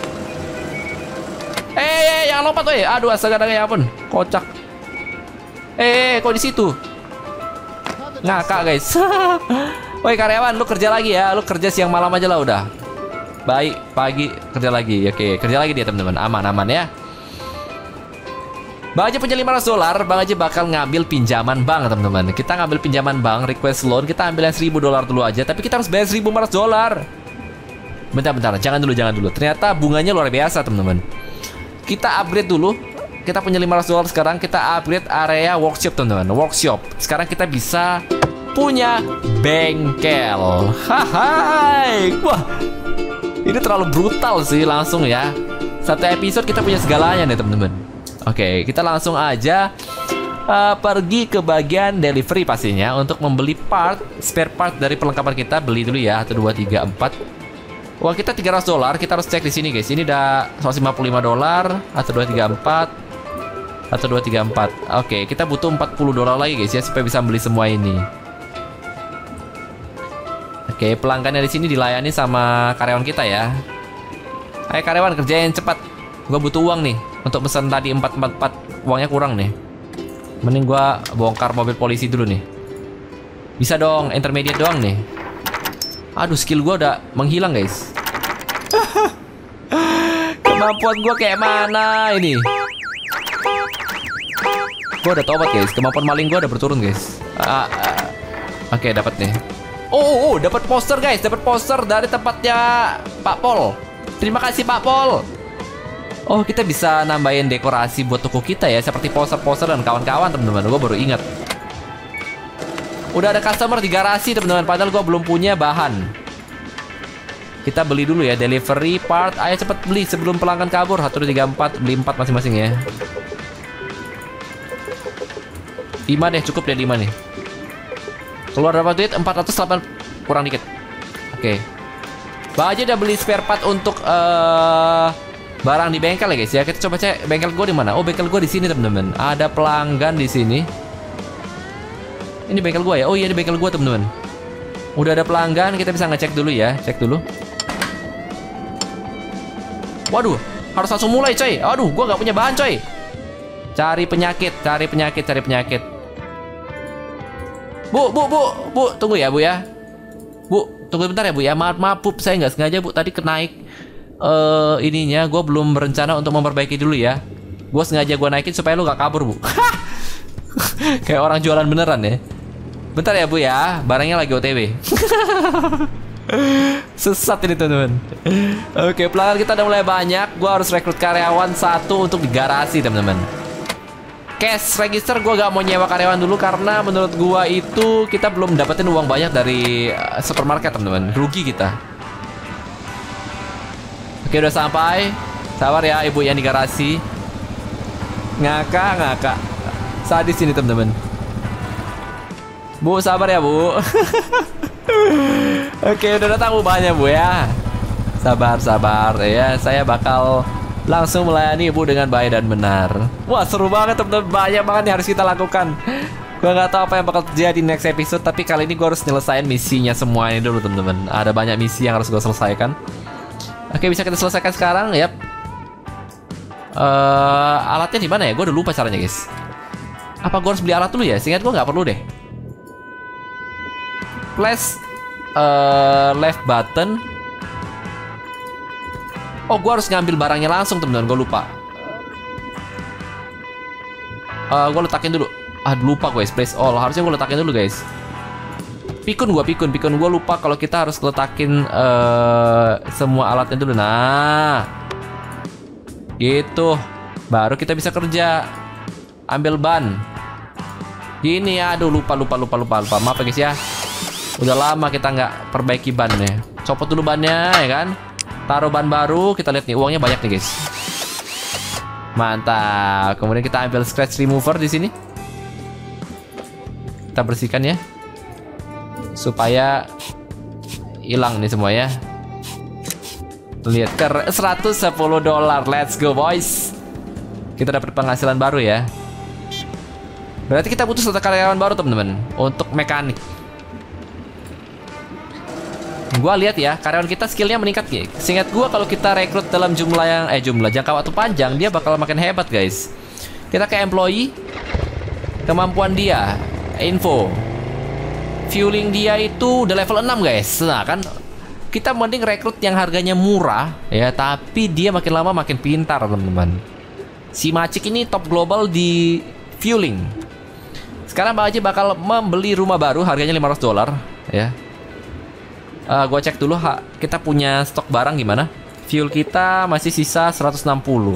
Eh, eh, jangan lompat, weh. Aduh, astaga, ya ampun. Kocak. Eh, kok di situ? Ngakak, guys. Woi, karyawan, lu kerja lagi ya. Lu kerja siang malam aja lah udah. Baik, pagi kerja lagi. Oke, kerja lagi dia, teman-teman. Aman-aman ya. Bang Haji punya lima ratus dolar. Bang Haji bakal ngambil pinjaman bank, teman-teman. Kita ngambil pinjaman bank, request loan. Kita ambil yang seribu dolar dulu aja. Tapi kita harus bayar seribu lima ratus dolar. Bentar-bentar, jangan dulu, jangan dulu. Ternyata bunganya luar biasa, teman-teman. Kita upgrade dulu. Kita punya lima ratus dolar sekarang. Kita upgrade area workshop, teman-teman. Workshop. Sekarang kita bisa punya bengkel. Hai. Wah, ini terlalu brutal sih langsung ya. Satu episode kita punya segalanya nih, teman-teman. Oke, kita langsung aja uh, pergi ke bagian delivery pastinya untuk membeli part, spare part dari perlengkapan kita. Beli dulu ya, satu, dua, tiga, empat. Uang kita tiga ratus dolar, kita harus cek di sini guys. Ini udah seratus lima puluh lima dolar, satu, dua, tiga, empat. satu, dua, tiga, empat. Oke, kita butuh empat puluh dolar lagi guys ya supaya bisa beli semua ini. Oke, pelanggannya di sini dilayani sama karyawan kita ya. Ayo karyawan, kerjain cepat. Gua butuh uang nih untuk pesan tadi empat empat empat. Uangnya kurang nih. Mending gua bongkar mobil polisi dulu nih. Bisa dong, intermediate doang nih. Aduh, skill gua udah menghilang guys. Kemampuan gua kayak mana ini? Gua udah tobat guys. Kemampuan maling gua udah berturun guys. Ah, ah. Oke, dapat nih. Oh, oh, oh dapat poster guys. Dapat poster dari tempatnya Pak Pol. Terima kasih Pak Pol. Oh, kita bisa nambahin dekorasi buat toko kita ya, seperti poster-poster dan kawan-kawan, teman-teman. Gue baru ingat. Udah ada customer di garasi, teman-teman. Padahal gue belum punya bahan. Kita beli dulu ya, delivery part. Ayo cepet beli sebelum pelanggan kabur. Satu, dua, tiga, empat. Beli empat masing-masing ya. lima deh, cukup deh lima nih. Keluar berapa duit? empat ratus delapan. Kurang dikit. Oke. Bang aja udah beli spare part untuk uh, barang di bengkel ya guys ya. Kita coba cek bengkel gue di mana. Oh, bengkel gue di sini teman-teman. Ada pelanggan di sini. Ini bengkel gue ya. Oh iya, ini bengkel gue teman-teman. Udah ada pelanggan, kita bisa ngecek dulu ya. Cek dulu. Waduh, harus langsung mulai coy. Aduh, gue nggak punya bahan coy. Cari penyakit, cari penyakit, cari penyakit. Bu, bu, bu, bu, tunggu ya bu ya. Bu, tunggu bentar ya bu ya. Maaf, maaf bu, saya nggak sengaja bu. Tadi kenaik uh, ininya. Gue belum berencana untuk memperbaiki dulu ya. Gue sengaja gue naikin supaya lu gak kabur bu. Kayak orang jualan beneran ya. Bentar ya bu ya. Barangnya lagi O T W. Sesat ini teman-teman. Oke, pelanggan kita udah mulai banyak. Gue harus rekrut karyawan satu untuk di garasi teman-teman. Cash register gue gak mau nyewa karyawan dulu karena menurut gue itu kita belum dapetin uang banyak dari uh, supermarket teman-teman. Rugi kita. Oke, udah sampai. Sabar ya ibu yang di garasi. Ngakak, ngakak. Sadis ini teman-teman. Bu, sabar ya bu. Oke, udah datang bu banyak bu ya. Sabar, sabar ya. Saya bakal langsung melayani ibu dengan baik dan benar. Wah, seru banget teman-teman. Banyak banget yang harus kita lakukan. Gue nggak tahu apa yang bakal terjadi di next episode. Tapi kali ini gue harus nyelesain misinya semua ini dulu teman-teman. Ada banyak misi yang harus gue selesaikan. Oke, bisa kita selesaikan sekarang. Yap. Uh, alatnya di mana ya? Gue udah lupa caranya guys. Apa gue harus beli alat dulu ya? Seingat gue nggak perlu deh. Press uh, left button. Oh, gue harus ngambil barangnya langsung teman-teman. Gue lupa. Uh, gue letakin dulu. Ah, lupa guys. Place all. Harusnya gue letakin dulu guys. Pikun gue, pikun, pikun. Gue lupa kalau kita harus letakin uh, semua alatnya dulu. Nah, gitu. Baru kita bisa kerja. Ambil ban. Gini ya. Aduh, lupa, lupa, lupa, lupa, lupa. Maaf ya guys ya. Udah lama kita nggak perbaiki bannya. Copot dulu bannya ya kan. Taruh ban baru, kita lihat nih uangnya banyak nih guys. Mantap. Kemudian kita ambil scratch remover di sini. Kita bersihkan ya. Supaya hilang nih semua ya. Lihat ke seratus sepuluh dolar. Let's go boys. Kita dapat penghasilan baru ya. Berarti kita butuh satu karyawan baru teman-teman untuk mekanik. Gua lihat ya, karyawan kita skillnya meningkat guys. Seingat gua kalau kita rekrut dalam jumlah yang eh jumlah jangka waktu panjang, dia bakal makin hebat guys. Kita ke employee, kemampuan dia, info, fueling dia itu udah level enam guys. Nah kan, kita mending rekrut yang harganya murah ya, tapi dia makin lama makin pintar teman-teman. Si Macik ini top global di fueling. Sekarang Bang Haji bakal membeli rumah baru, harganya lima ratus dolar ya. Uh, gua cek dulu ha, kita punya stok barang gimana. Fuel kita masih sisa seratus enam puluh.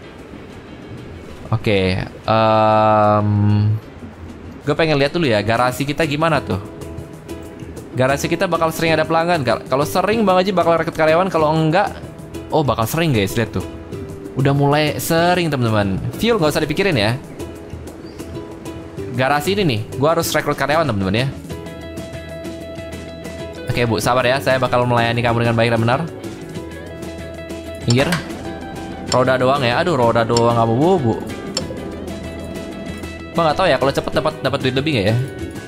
Oke, okay, um, gue pengen lihat dulu ya garasi kita gimana tuh. Garasi kita bakal sering ada pelanggan. Kalau sering Bang Haji bakal rekrut karyawan, kalau enggak, oh bakal sering guys, lihat tuh. Udah mulai sering teman-teman. Fuel nggak usah dipikirin ya. Garasi ini nih, gue harus rekrut karyawan teman-teman ya. Oke Bu, sabar ya, saya bakal melayani kamu dengan baik dan benar. Minggir. Roda doang ya, aduh roda doang kamu Bu, Bu. Gue nggak tahu ya, kalau cepet dapat dapat duit lebih nggak ya?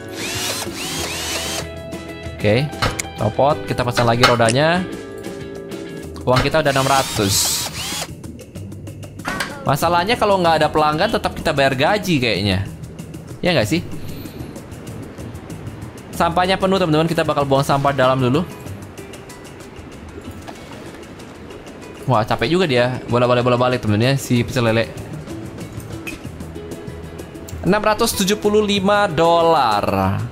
Oke, copot, kita pasang lagi rodanya. Uang kita udah enam ratus. Masalahnya kalau nggak ada pelanggan tetap kita bayar gaji kayaknya. Ya nggak sih? Sampahnya penuh teman-teman, kita bakal buang sampah dalam dulu. Wah capek juga dia, bola-balik bola-balik temen-temen ya, si pecel lele. enam ratus tujuh puluh lima dolar.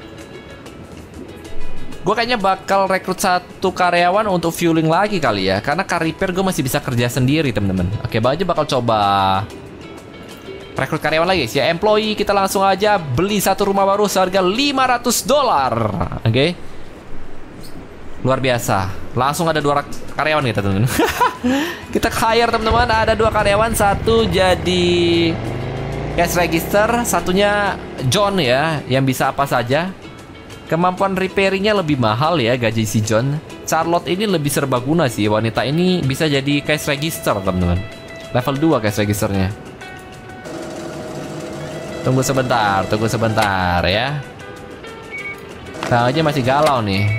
Gue kayaknya bakal rekrut satu karyawan untuk fueling lagi kali ya, karena car repair gue masih bisa kerja sendiri temen-temen. Oke, Bang Haji bakal coba rekrut karyawan lagi guys ya. Employee kita langsung aja beli satu rumah baru seharga lima ratus dolar. Oke, okay. Luar biasa. Langsung ada dua karyawan kita teman-teman. Kita hire teman-teman, ada dua karyawan, satu jadi cash register, satunya John ya, yang bisa apa saja. Kemampuan repairingnya lebih mahal ya gaji si John. Charlotte ini lebih serbaguna sih, wanita ini bisa jadi cash register teman-teman. Level dua cash registernya. Tunggu sebentar, tunggu sebentar ya. Bang Haji masih galau nih.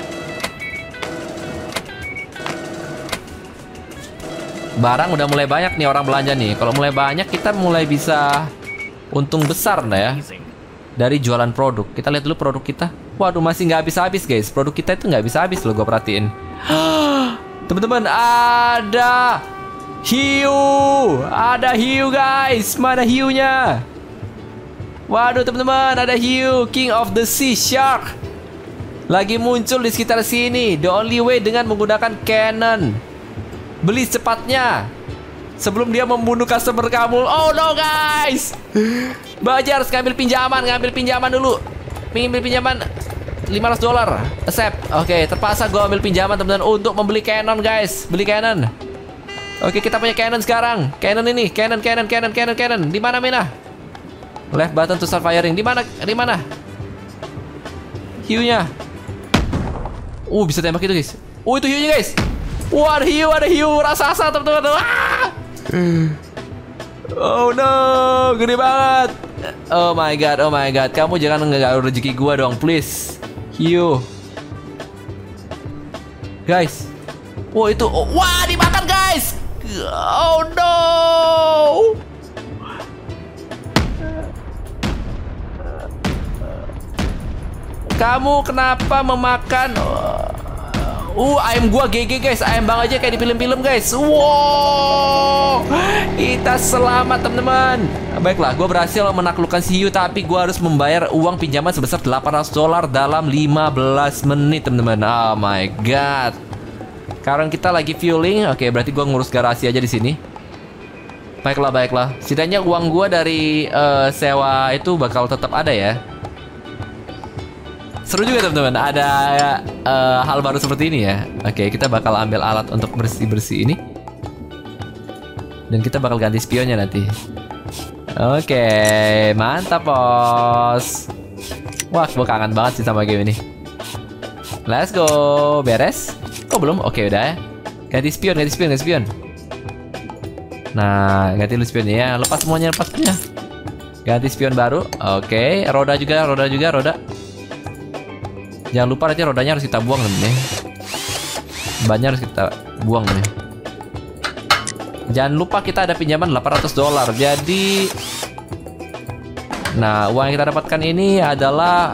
Barang udah mulai banyak nih orang belanja nih. Kalau mulai banyak kita mulai bisa untung besar nah ya. Dari jualan produk. Kita lihat dulu produk kita. Waduh masih nggak habis-habis guys. Produk kita itu nggak habis-habis loh, gue perhatiin. Teman-teman ada hiu. Ada hiu guys. Mana hiunya? Waduh teman-teman, ada hiu, King of the Sea Shark. Lagi muncul di sekitar sini. The only way dengan menggunakan cannon. Beli secepatnya sebelum dia membunuh customer kamu. Oh no guys, Bang Haji harus ngambil pinjaman. Ngambil pinjaman dulu. Ngambil pinjaman lima ratus dolar. Accept. Oke, terpaksa gue ambil pinjaman teman-teman untuk membeli cannon guys. Beli cannon. Oke, kita punya cannon sekarang. Cannon ini, cannon, cannon, cannon, cannon, cannon. Di mana Mina? Left button to start firing. Di mana? Di mana? Hiunya. Uh, bisa tembak itu, guys. Oh, itu hiunya, guys. Wah, ada hiu, ada hiu raksasa, teman-teman. Ah! Oh no, gede banget. Oh my god, oh my god. Kamu jangan nggak rezeki gua dong, please. Hiu. Guys. Wah, itu. Oh, wah, dimakan, guys. Oh no. Kamu kenapa memakan? Uh, ayam gua G G guys. Ayam Bang Haji kayak di film-film guys. Wow, kita selamat teman-teman. Baiklah, gua berhasil menaklukkan si hiu, tapi gua harus membayar uang pinjaman sebesar delapan ratus dolar dalam lima belas menit teman-teman. Oh my god. Sekarang kita lagi fueling. Oke, berarti gua ngurus garasi aja di sini. Baiklah, baiklah. Setidaknya uang gua dari uh, sewa itu bakal tetap ada ya. Seru juga teman-teman, ada uh, hal baru seperti ini ya. Oke, kita bakal ambil alat untuk bersih-bersih ini. Dan kita bakal ganti spionnya nanti. Oke, mantap bos. Wah, gue kangen banget sih sama game ini. Let's go, beres? Oh belum? Oke udah ya. Ganti spion, ganti spion, ganti spion. Nah, ganti dulu spionnya ya. Lepas semuanya, lepas semuanya. Ganti spion baru. Oke, roda juga, roda juga, roda. Jangan lupa nanti rodanya harus kita buang nih. Bannya harus kita buang nih. Jangan lupa kita ada pinjaman delapan ratus dolar. Jadi nah, uang yang kita dapatkan ini adalah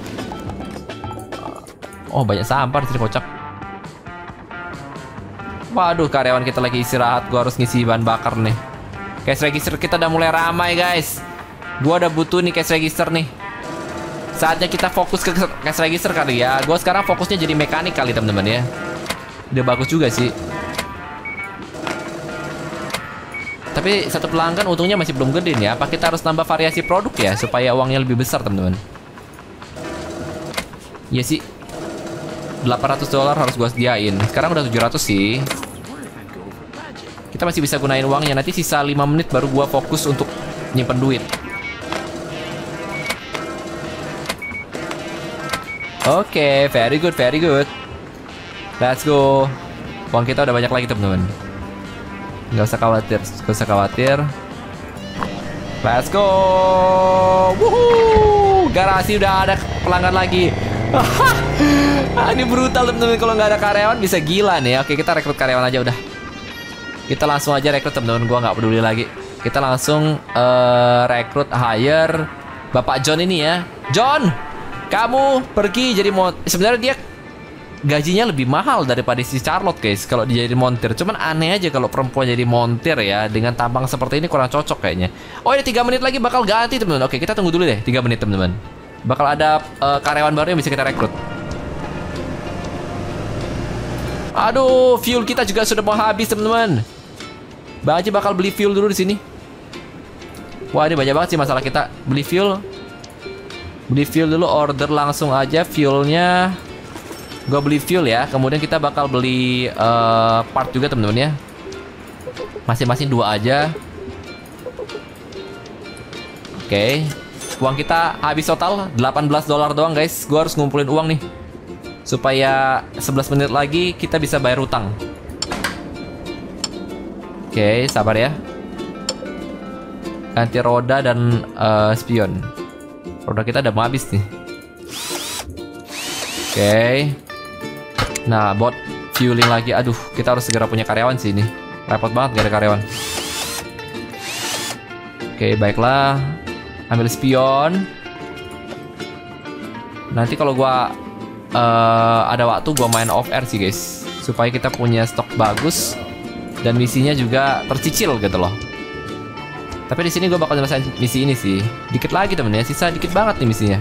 oh, banyak sampah di sini kocak. Waduh, karyawan kita lagi istirahat. Gua harus ngisi bahan bakar nih. Cash register kita udah mulai ramai, guys. Gua udah butuh nih cash register nih. Saatnya kita fokus ke cash register kali ya. Gua sekarang fokusnya jadi mekanik kali, teman-teman ya. Udah bagus juga sih. Tapi satu pelanggan untungnya masih belum gede nih. Apa kita harus nambah variasi produk ya supaya uangnya lebih besar, teman-teman? Iya sih. delapan ratus dolar harus gua sediain. Sekarang udah tujuh ratus sih. Kita masih bisa gunain uangnya. Nanti sisa lima menit baru gua fokus untuk nyimpen duit. Oke, okay, very good, very good. Let's go. Uang kita udah banyak lagi, teman-teman. Nggak usah khawatir, nggak usah khawatir. Let's go. Wuhuu. Garasi udah ada pelanggan lagi. Ah, ini brutal, teman-teman. Kalau nggak ada karyawan bisa gila nih. Oke, kita rekrut karyawan aja udah. Kita langsung aja rekrut, teman-teman. Gua nggak peduli lagi. Kita langsung uh, rekrut hire Bapak John ini ya. John, kamu pergi jadi mau. Sebenarnya dia gajinya lebih mahal daripada si Charlotte, guys, kalau dia jadi montir. Cuman aneh aja kalau perempuan jadi montir ya. Dengan tampang seperti ini kurang cocok kayaknya. Oh, ini tiga menit lagi bakal ganti, teman-teman. Oke, kita tunggu dulu deh tiga menit, teman-teman. Bakal ada uh, karyawan baru yang bisa kita rekrut. Aduh, fuel kita juga sudah mau habis, teman-teman. Bang Haji bakal beli fuel dulu di sini. Wah, ini banyak banget sih masalah kita. Beli fuel. Beli fuel dulu, order langsung aja fuelnya. Gua beli fuel ya. Kemudian kita bakal beli uh, part juga, teman-teman ya. Masing-masing dua aja. Oke. Okay. Uang kita habis total delapan belas dolar doang, guys. Gua harus ngumpulin uang nih supaya sebelas menit lagi kita bisa bayar utang. Oke, okay, sabar ya. Ganti roda dan uh, spion. Roda kita udah mau habis nih. Oke. Okay. Nah, buat fueling lagi. Aduh, kita harus segera punya karyawan sih ini. Repot banget gak ada karyawan. Oke, okay, baiklah. Ambil spion. Nanti kalau gua uh, ada waktu gua main off air sih, guys, supaya kita punya stok bagus dan misinya juga tercicil gitu loh. Tapi di sini gua bakal nyelesain misi ini sih. Dikit lagi, temen ya. Sisa dikit banget nih misinya.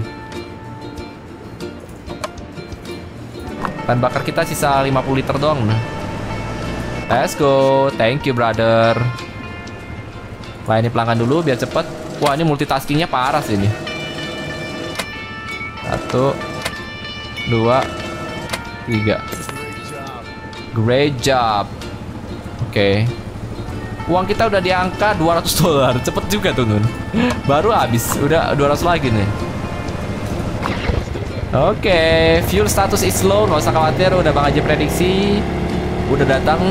Bahan bakar kita sisa lima puluh liter doang. Let's go. Thank you, brother. Layani pelanggan dulu biar cepet. Wah, ini multitaskingnya parah sih ini. Satu, dua, tiga. Great job. Oke. Okay. Uang kita udah di angka dua ratus dolar. Cepet juga tuh, Nun. Baru habis. Udah dua ratus lagi nih. Oke, okay. Fuel status is low. Nggak usah khawatir. Udah Bang Haji prediksi. Udah datang.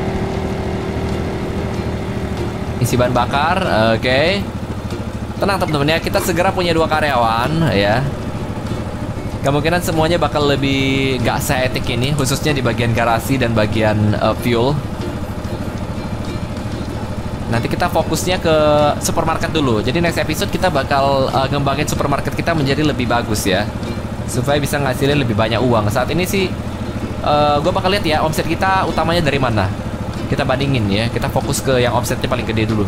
Isi bahan bakar. Oke. Okay. Tenang, teman-teman ya, kita segera punya dua karyawan ya. Kemungkinan semuanya bakal lebih gak seetik ini, khususnya di bagian garasi dan bagian uh, fuel. Nanti kita fokusnya ke supermarket dulu. Jadi next episode kita bakal uh, ngembangin supermarket kita menjadi lebih bagus ya, supaya bisa ngasilin lebih banyak uang. Saat ini sih uh, gue bakal lihat ya omset kita utamanya dari mana. Kita bandingin ya, kita fokus ke yang omsetnya paling gede dulu.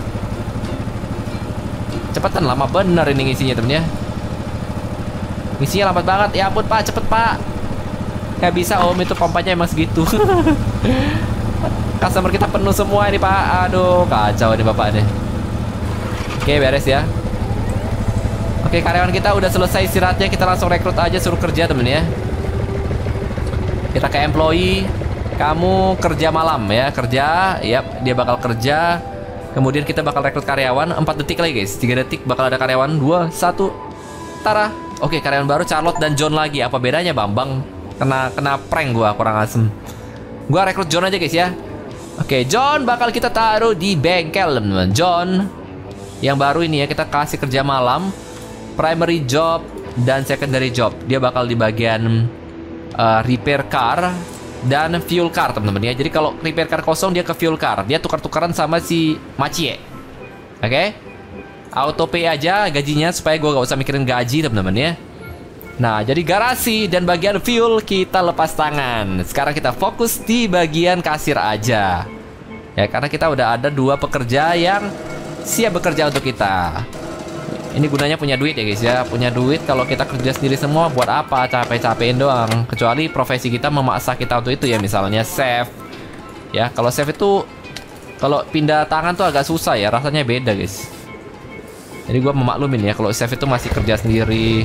Cepetan, lama bener ini ngisinya, temen ya. Ngisinya lambat banget. Ya ampun, Pak, cepet, Pak. Gak bisa, Om, itu pompanya emang segitu. Customer kita penuh semua ini, Pak. Aduh, kacau nih Bapak nih. Oke, beres ya. Oke, karyawan kita udah selesai istirahatnya. Kita langsung rekrut aja, suruh kerja, temen ya. Kita ke employee. Kamu kerja malam ya, kerja. Yap, dia bakal kerja. Kemudian kita bakal rekrut karyawan. Empat detik lagi, guys. Tiga detik bakal ada karyawan. Dua, satu. Tara. Oke, karyawan baru Charlotte dan John lagi. Apa bedanya, Bambang? Kena kena prank gua, kurang asem. Gua rekrut John aja, guys ya. Oke, John bakal kita taruh di bengkel, teman-teman. John yang baru ini ya, kita kasih kerja malam, primary job dan secondary job. Dia bakal di bagian uh, repair car dan fuel car, teman-teman ya. Jadi kalau repair car kosong dia ke fuel car. Dia tukar-tukaran sama si Macie. Oke? Auto pay aja gajinya supaya gue gak usah mikirin gaji, teman-teman ya. Nah, jadi garasi dan bagian fuel kita lepas tangan. Sekarang kita fokus di bagian kasir aja. Ya, karena kita udah ada dua pekerja yang siap bekerja untuk kita. Ini gunanya punya duit ya guys ya. Punya duit, kalau kita kerja sendiri semua buat apa? Capek-capekin doang. Kecuali profesi kita memaksa kita untuk itu ya. Misalnya chef. Ya, kalau chef itu kalau pindah tangan tuh agak susah ya. Rasanya beda guys. Jadi gue memaklumin ya, kalau chef itu masih kerja sendiri.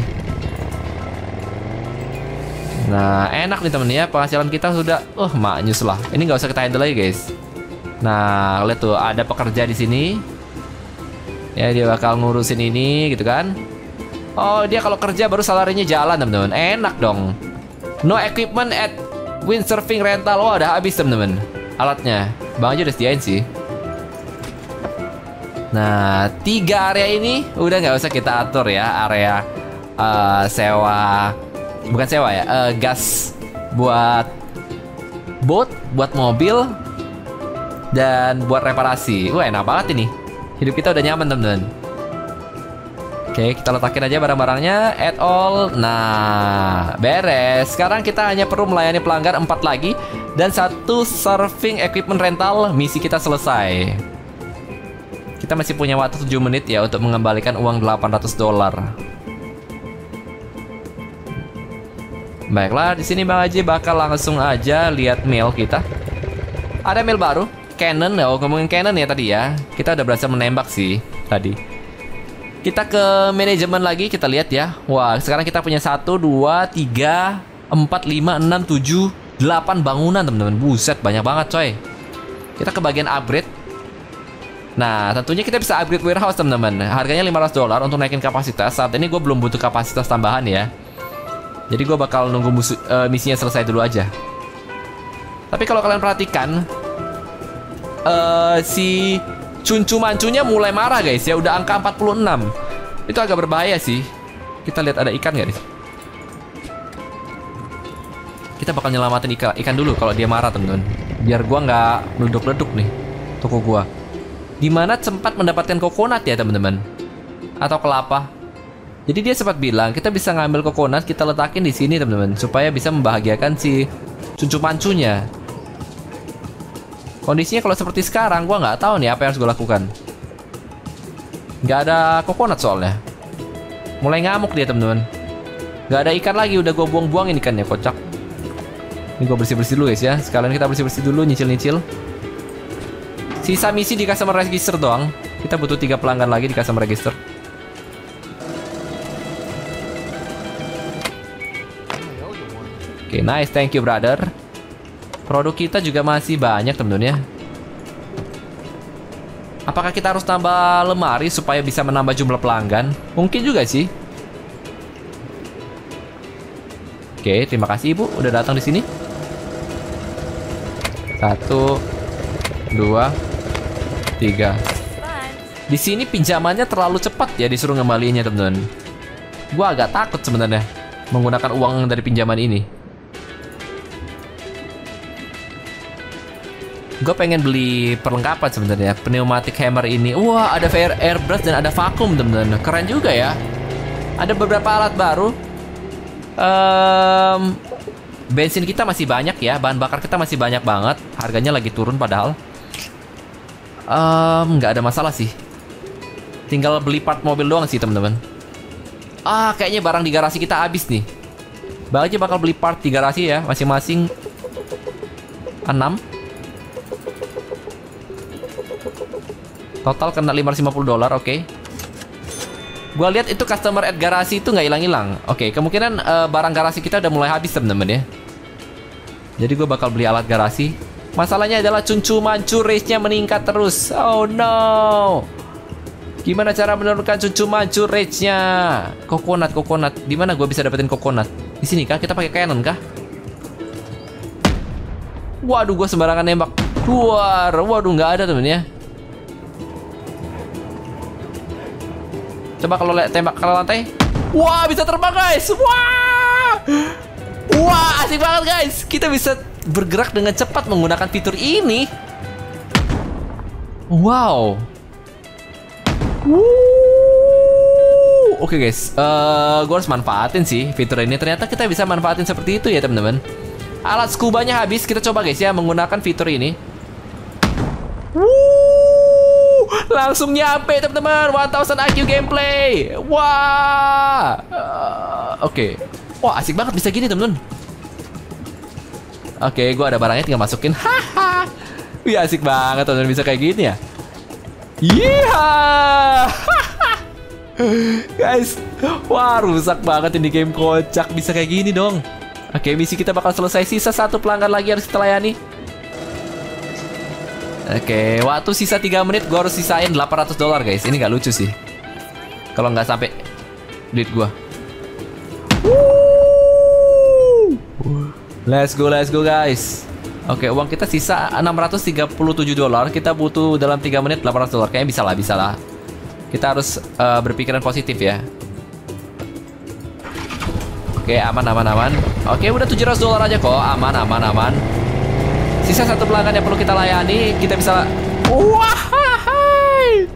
Nah, enak nih temen ya. Penghasilan kita sudah uh maknyus lah. Ini nggak usah kita handle lagi guys. Nah, lihat tuh ada pekerja di sini. Ya, dia bakal ngurusin ini gitu kan. Oh, dia kalau kerja baru salarinya jalan temen-temen. Enak dong. No equipment at windsurfing rental. Oh, udah habis temen-temen alatnya. Bang aja udah sediain sih. Nah, tiga area ini udah nggak usah kita atur ya. Area uh, sewa, bukan sewa ya, uh, gas buat boat, buat mobil, dan buat reparasi. Wah, enak banget ini. Hidup kita udah nyaman temen-temen. Oke, kita letakin aja barang-barangnya. Add all. Nah, beres. Sekarang kita hanya perlu melayani pelanggan empat lagi. Dan satu surfing equipment rental. Misi kita selesai. Kita masih punya waktu tujuh menit ya untuk mengembalikan uang delapan ratus dolar. Baiklah, di sini Bang Haji bakal langsung aja lihat mail kita. Ada mail baru. Cannon, oh ngomongin Cannon ya tadi ya. Kita udah berhasil menembak sih tadi. Kita ke manajemen lagi, kita lihat ya. Wah, sekarang kita punya satu, dua, tiga, empat, lima, enam, tujuh, delapan bangunan teman-teman. Buset, banyak banget coy. Kita ke bagian upgrade. Nah, tentunya kita bisa upgrade warehouse teman-teman. Harganya lima ratus dolar untuk naikin kapasitas. Saat ini gue belum butuh kapasitas tambahan ya. Jadi gue bakal nunggu musuh, uh, misinya selesai dulu aja. Tapi kalau kalian perhatikan, Uh, si Cuncu Mancunya mulai marah guys ya. Udah angka empat puluh enam. Itu agak berbahaya sih. Kita lihat ada ikan gak nih? Kita bakal nyelamatin ikan, ikan dulu kalau dia marah temen-temen. Biar gua nggak meleduk-leduk nih toko gua. Dimana sempat mendapatkan kokonat ya teman-teman, atau kelapa. Jadi dia sempat bilang kita bisa ngambil kokonat, kita letakin di sini teman-teman, supaya bisa membahagiakan si Cuncu Mancunya. Kondisinya kalau seperti sekarang, gua nggak tahu nih apa yang harus gue lakukan. Nggak ada kokonat soalnya. Mulai ngamuk dia teman-teman. Nggak ada ikan lagi, udah gue buang-buangin ikannya, kocak. Ini gue bersih-bersih dulu guys ya. Sekalian kita bersih-bersih dulu, nyicil-nyicil. Sisa misi di customer register doang. Kita butuh tiga pelanggan lagi di customer register. Oke, okay, nice, thank you brother. Produk kita juga masih banyak temen-temen ya. Apakah kita harus tambah lemari supaya bisa menambah jumlah pelanggan? Mungkin juga sih. Oke, terima kasih ibu udah datang di sini. Satu, dua, tiga. Di sini pinjamannya terlalu cepat ya disuruh ngembaliinnya temen-temen. Gua agak takut sebenarnya menggunakan uang dari pinjaman ini. Gue pengen beli perlengkapan sebenarnya, pneumatic hammer ini. Wah, ada air airbrush dan ada vakum temen-temen. Keren juga ya. Ada beberapa alat baru. um, Bensin kita masih banyak ya, bahan bakar kita masih banyak banget. Harganya lagi turun padahal. um, Nggak ada masalah sih. Tinggal beli part mobil doang sih temen-temen. Ah, kayaknya barang di garasi kita habis nih. Bang aja bakal beli part di garasi ya, masing-masing enam. Total kena lima ratus lima puluh dolar, oke. Okay. Gua lihat itu customer at garasi itu nggak hilang-hilang. Oke, okay, kemungkinan uh, barang garasi kita udah mulai habis temen-temen ya. Jadi gue bakal beli alat garasi. Masalahnya adalah Cuncu Mancu race-nya meningkat terus. Oh no. Gimana cara menurunkan Cuncu Mancu race-nya? Kokonat, kokonat. Di mana gue bisa dapetin kokonat? Di sini kah? Kita pakai cannon kah? Waduh, gue sembarangan nembak. Keluar. Waduh, nggak ada temen ya. Coba kalau tembak ke lantai. Wah, bisa terbang guys. Wah. Wah, asik banget guys. Kita bisa bergerak dengan cepat menggunakan fitur ini. Wow. Wuh. oke guys, uh, gue harus manfaatin sih fitur ini. Ternyata kita bisa manfaatin seperti itu ya teman-teman. Alat skubanya habis, kita coba guys ya menggunakan fitur ini. Wuh, langsung nyampe teman-teman, one thousand I Q gameplay. Wah, uh, oke, okay. Wah asik banget bisa gini teman-teman. Oke, okay, gue ada barangnya tinggal masukin. Haha, wih asik banget teman-teman bisa kayak gini ya. Iya. Guys, wah rusak banget ini game, kocak bisa kayak gini dong. Oke, misi kita bakal selesai, sisa satu pelanggan lagi harus kita layani. Oke, waktu sisa tiga menit, gue harus sisain delapan ratus dolar guys. Ini gak lucu sih kalau nggak sampai duit gue. Let's go, let's go guys. Oke, uang kita sisa enam ratus tiga puluh tujuh dolar. Kita butuh dalam tiga menit delapan ratus dolar. Kayaknya bisa lah, bisa lah. Kita harus uh, berpikiran positif ya. Oke, aman, aman, aman. Oke, udah tujuh ratus dolar aja kok. Aman, aman, aman. Sisa satu pelanggan yang perlu kita layani. Kita bisa... Wahai!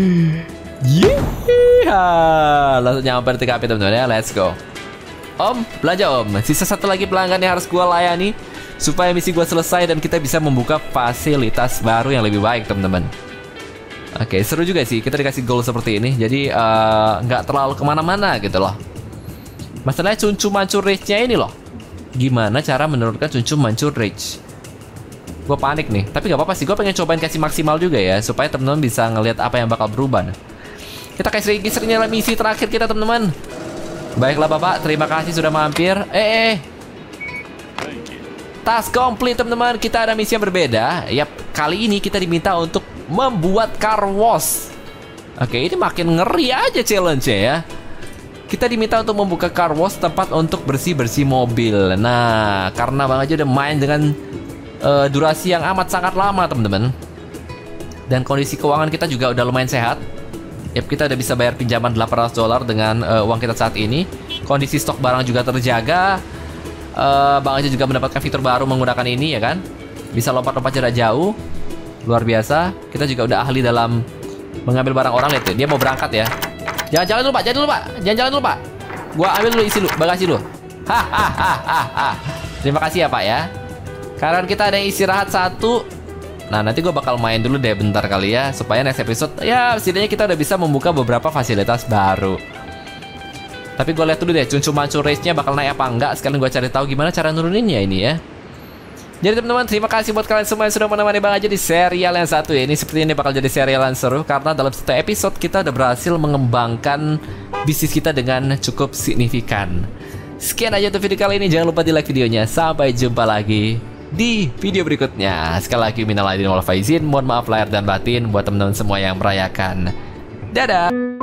Yeeha! Langsung nyampe di T K P teman-teman ya. Let's go. Om, belanja om. Sisa satu lagi pelanggan yang harus gua layani supaya misi gua selesai dan kita bisa membuka fasilitas baru yang lebih baik teman-teman. Oke, seru juga sih kita dikasih goal seperti ini. Jadi nggak uh, terlalu kemana-mana gitu loh. Masalahnya Cuncu Mancur Rage-nya ini loh. Gimana cara menurunkan Cuncu Mancur Rage? Gue panik nih. Tapi nggak apa-apa sih, gue pengen cobain kasih maksimal juga ya, supaya teman-teman bisa ngelihat apa yang bakal berubah. Kita kasih registernya misi terakhir kita teman-teman. Baiklah bapak, terima kasih sudah mampir. Eh, eh. Task complete teman-teman. Kita ada misi yang berbeda. Yap, kali ini kita diminta untuk membuat car wash. Oke, ini makin ngeri aja challenge-nya ya. Kita diminta untuk membuka car wash, tempat untuk bersih-bersih mobil. Nah, karena Bang aja udah main dengan uh, durasi yang amat sangat lama teman-teman. Dan kondisi keuangan kita juga udah lumayan sehat. Yap, kita udah bisa bayar pinjaman delapan ratus dolar dengan uh, uang kita saat ini. Kondisi stok barang juga terjaga. uh, Bang aja juga mendapatkan fitur baru menggunakan ini ya kan. Bisa lompat-lompat jarak jauh. Luar biasa. Kita juga udah ahli dalam mengambil barang orang. Lihat tuh, dia mau berangkat ya. Jangan jalan dulu pak, jangan dulu pak, jangan jalan dulu pak. Gua ambil dulu isi lu, bagasi lu. Hahaha. Terima kasih ya pak ya. Karena kita ada istirahat satu. Nah nanti gue bakal main dulu deh bentar kali ya, supaya next episode ya setidaknya kita udah bisa membuka beberapa fasilitas baru. Tapi gue lihat dulu deh, Cuncu Mancur Race-nya bakal naik apa enggak. Sekalian gue cari tahu gimana cara nuruninnya ini ya. Jadi teman-teman, terima kasih buat kalian semua yang sudah menemani Bang aja di serial yang satu ya. Ini seperti ini bakal jadi serial yang seru, karena dalam satu episode kita udah berhasil mengembangkan bisnis kita dengan cukup signifikan. Sekian aja untuk video kali ini, jangan lupa di like videonya. Sampai jumpa lagi di video berikutnya. Sekali lagi minal aidin wal faizin, mohon maaf lahir dan batin buat teman-teman semua yang merayakan. Dadah.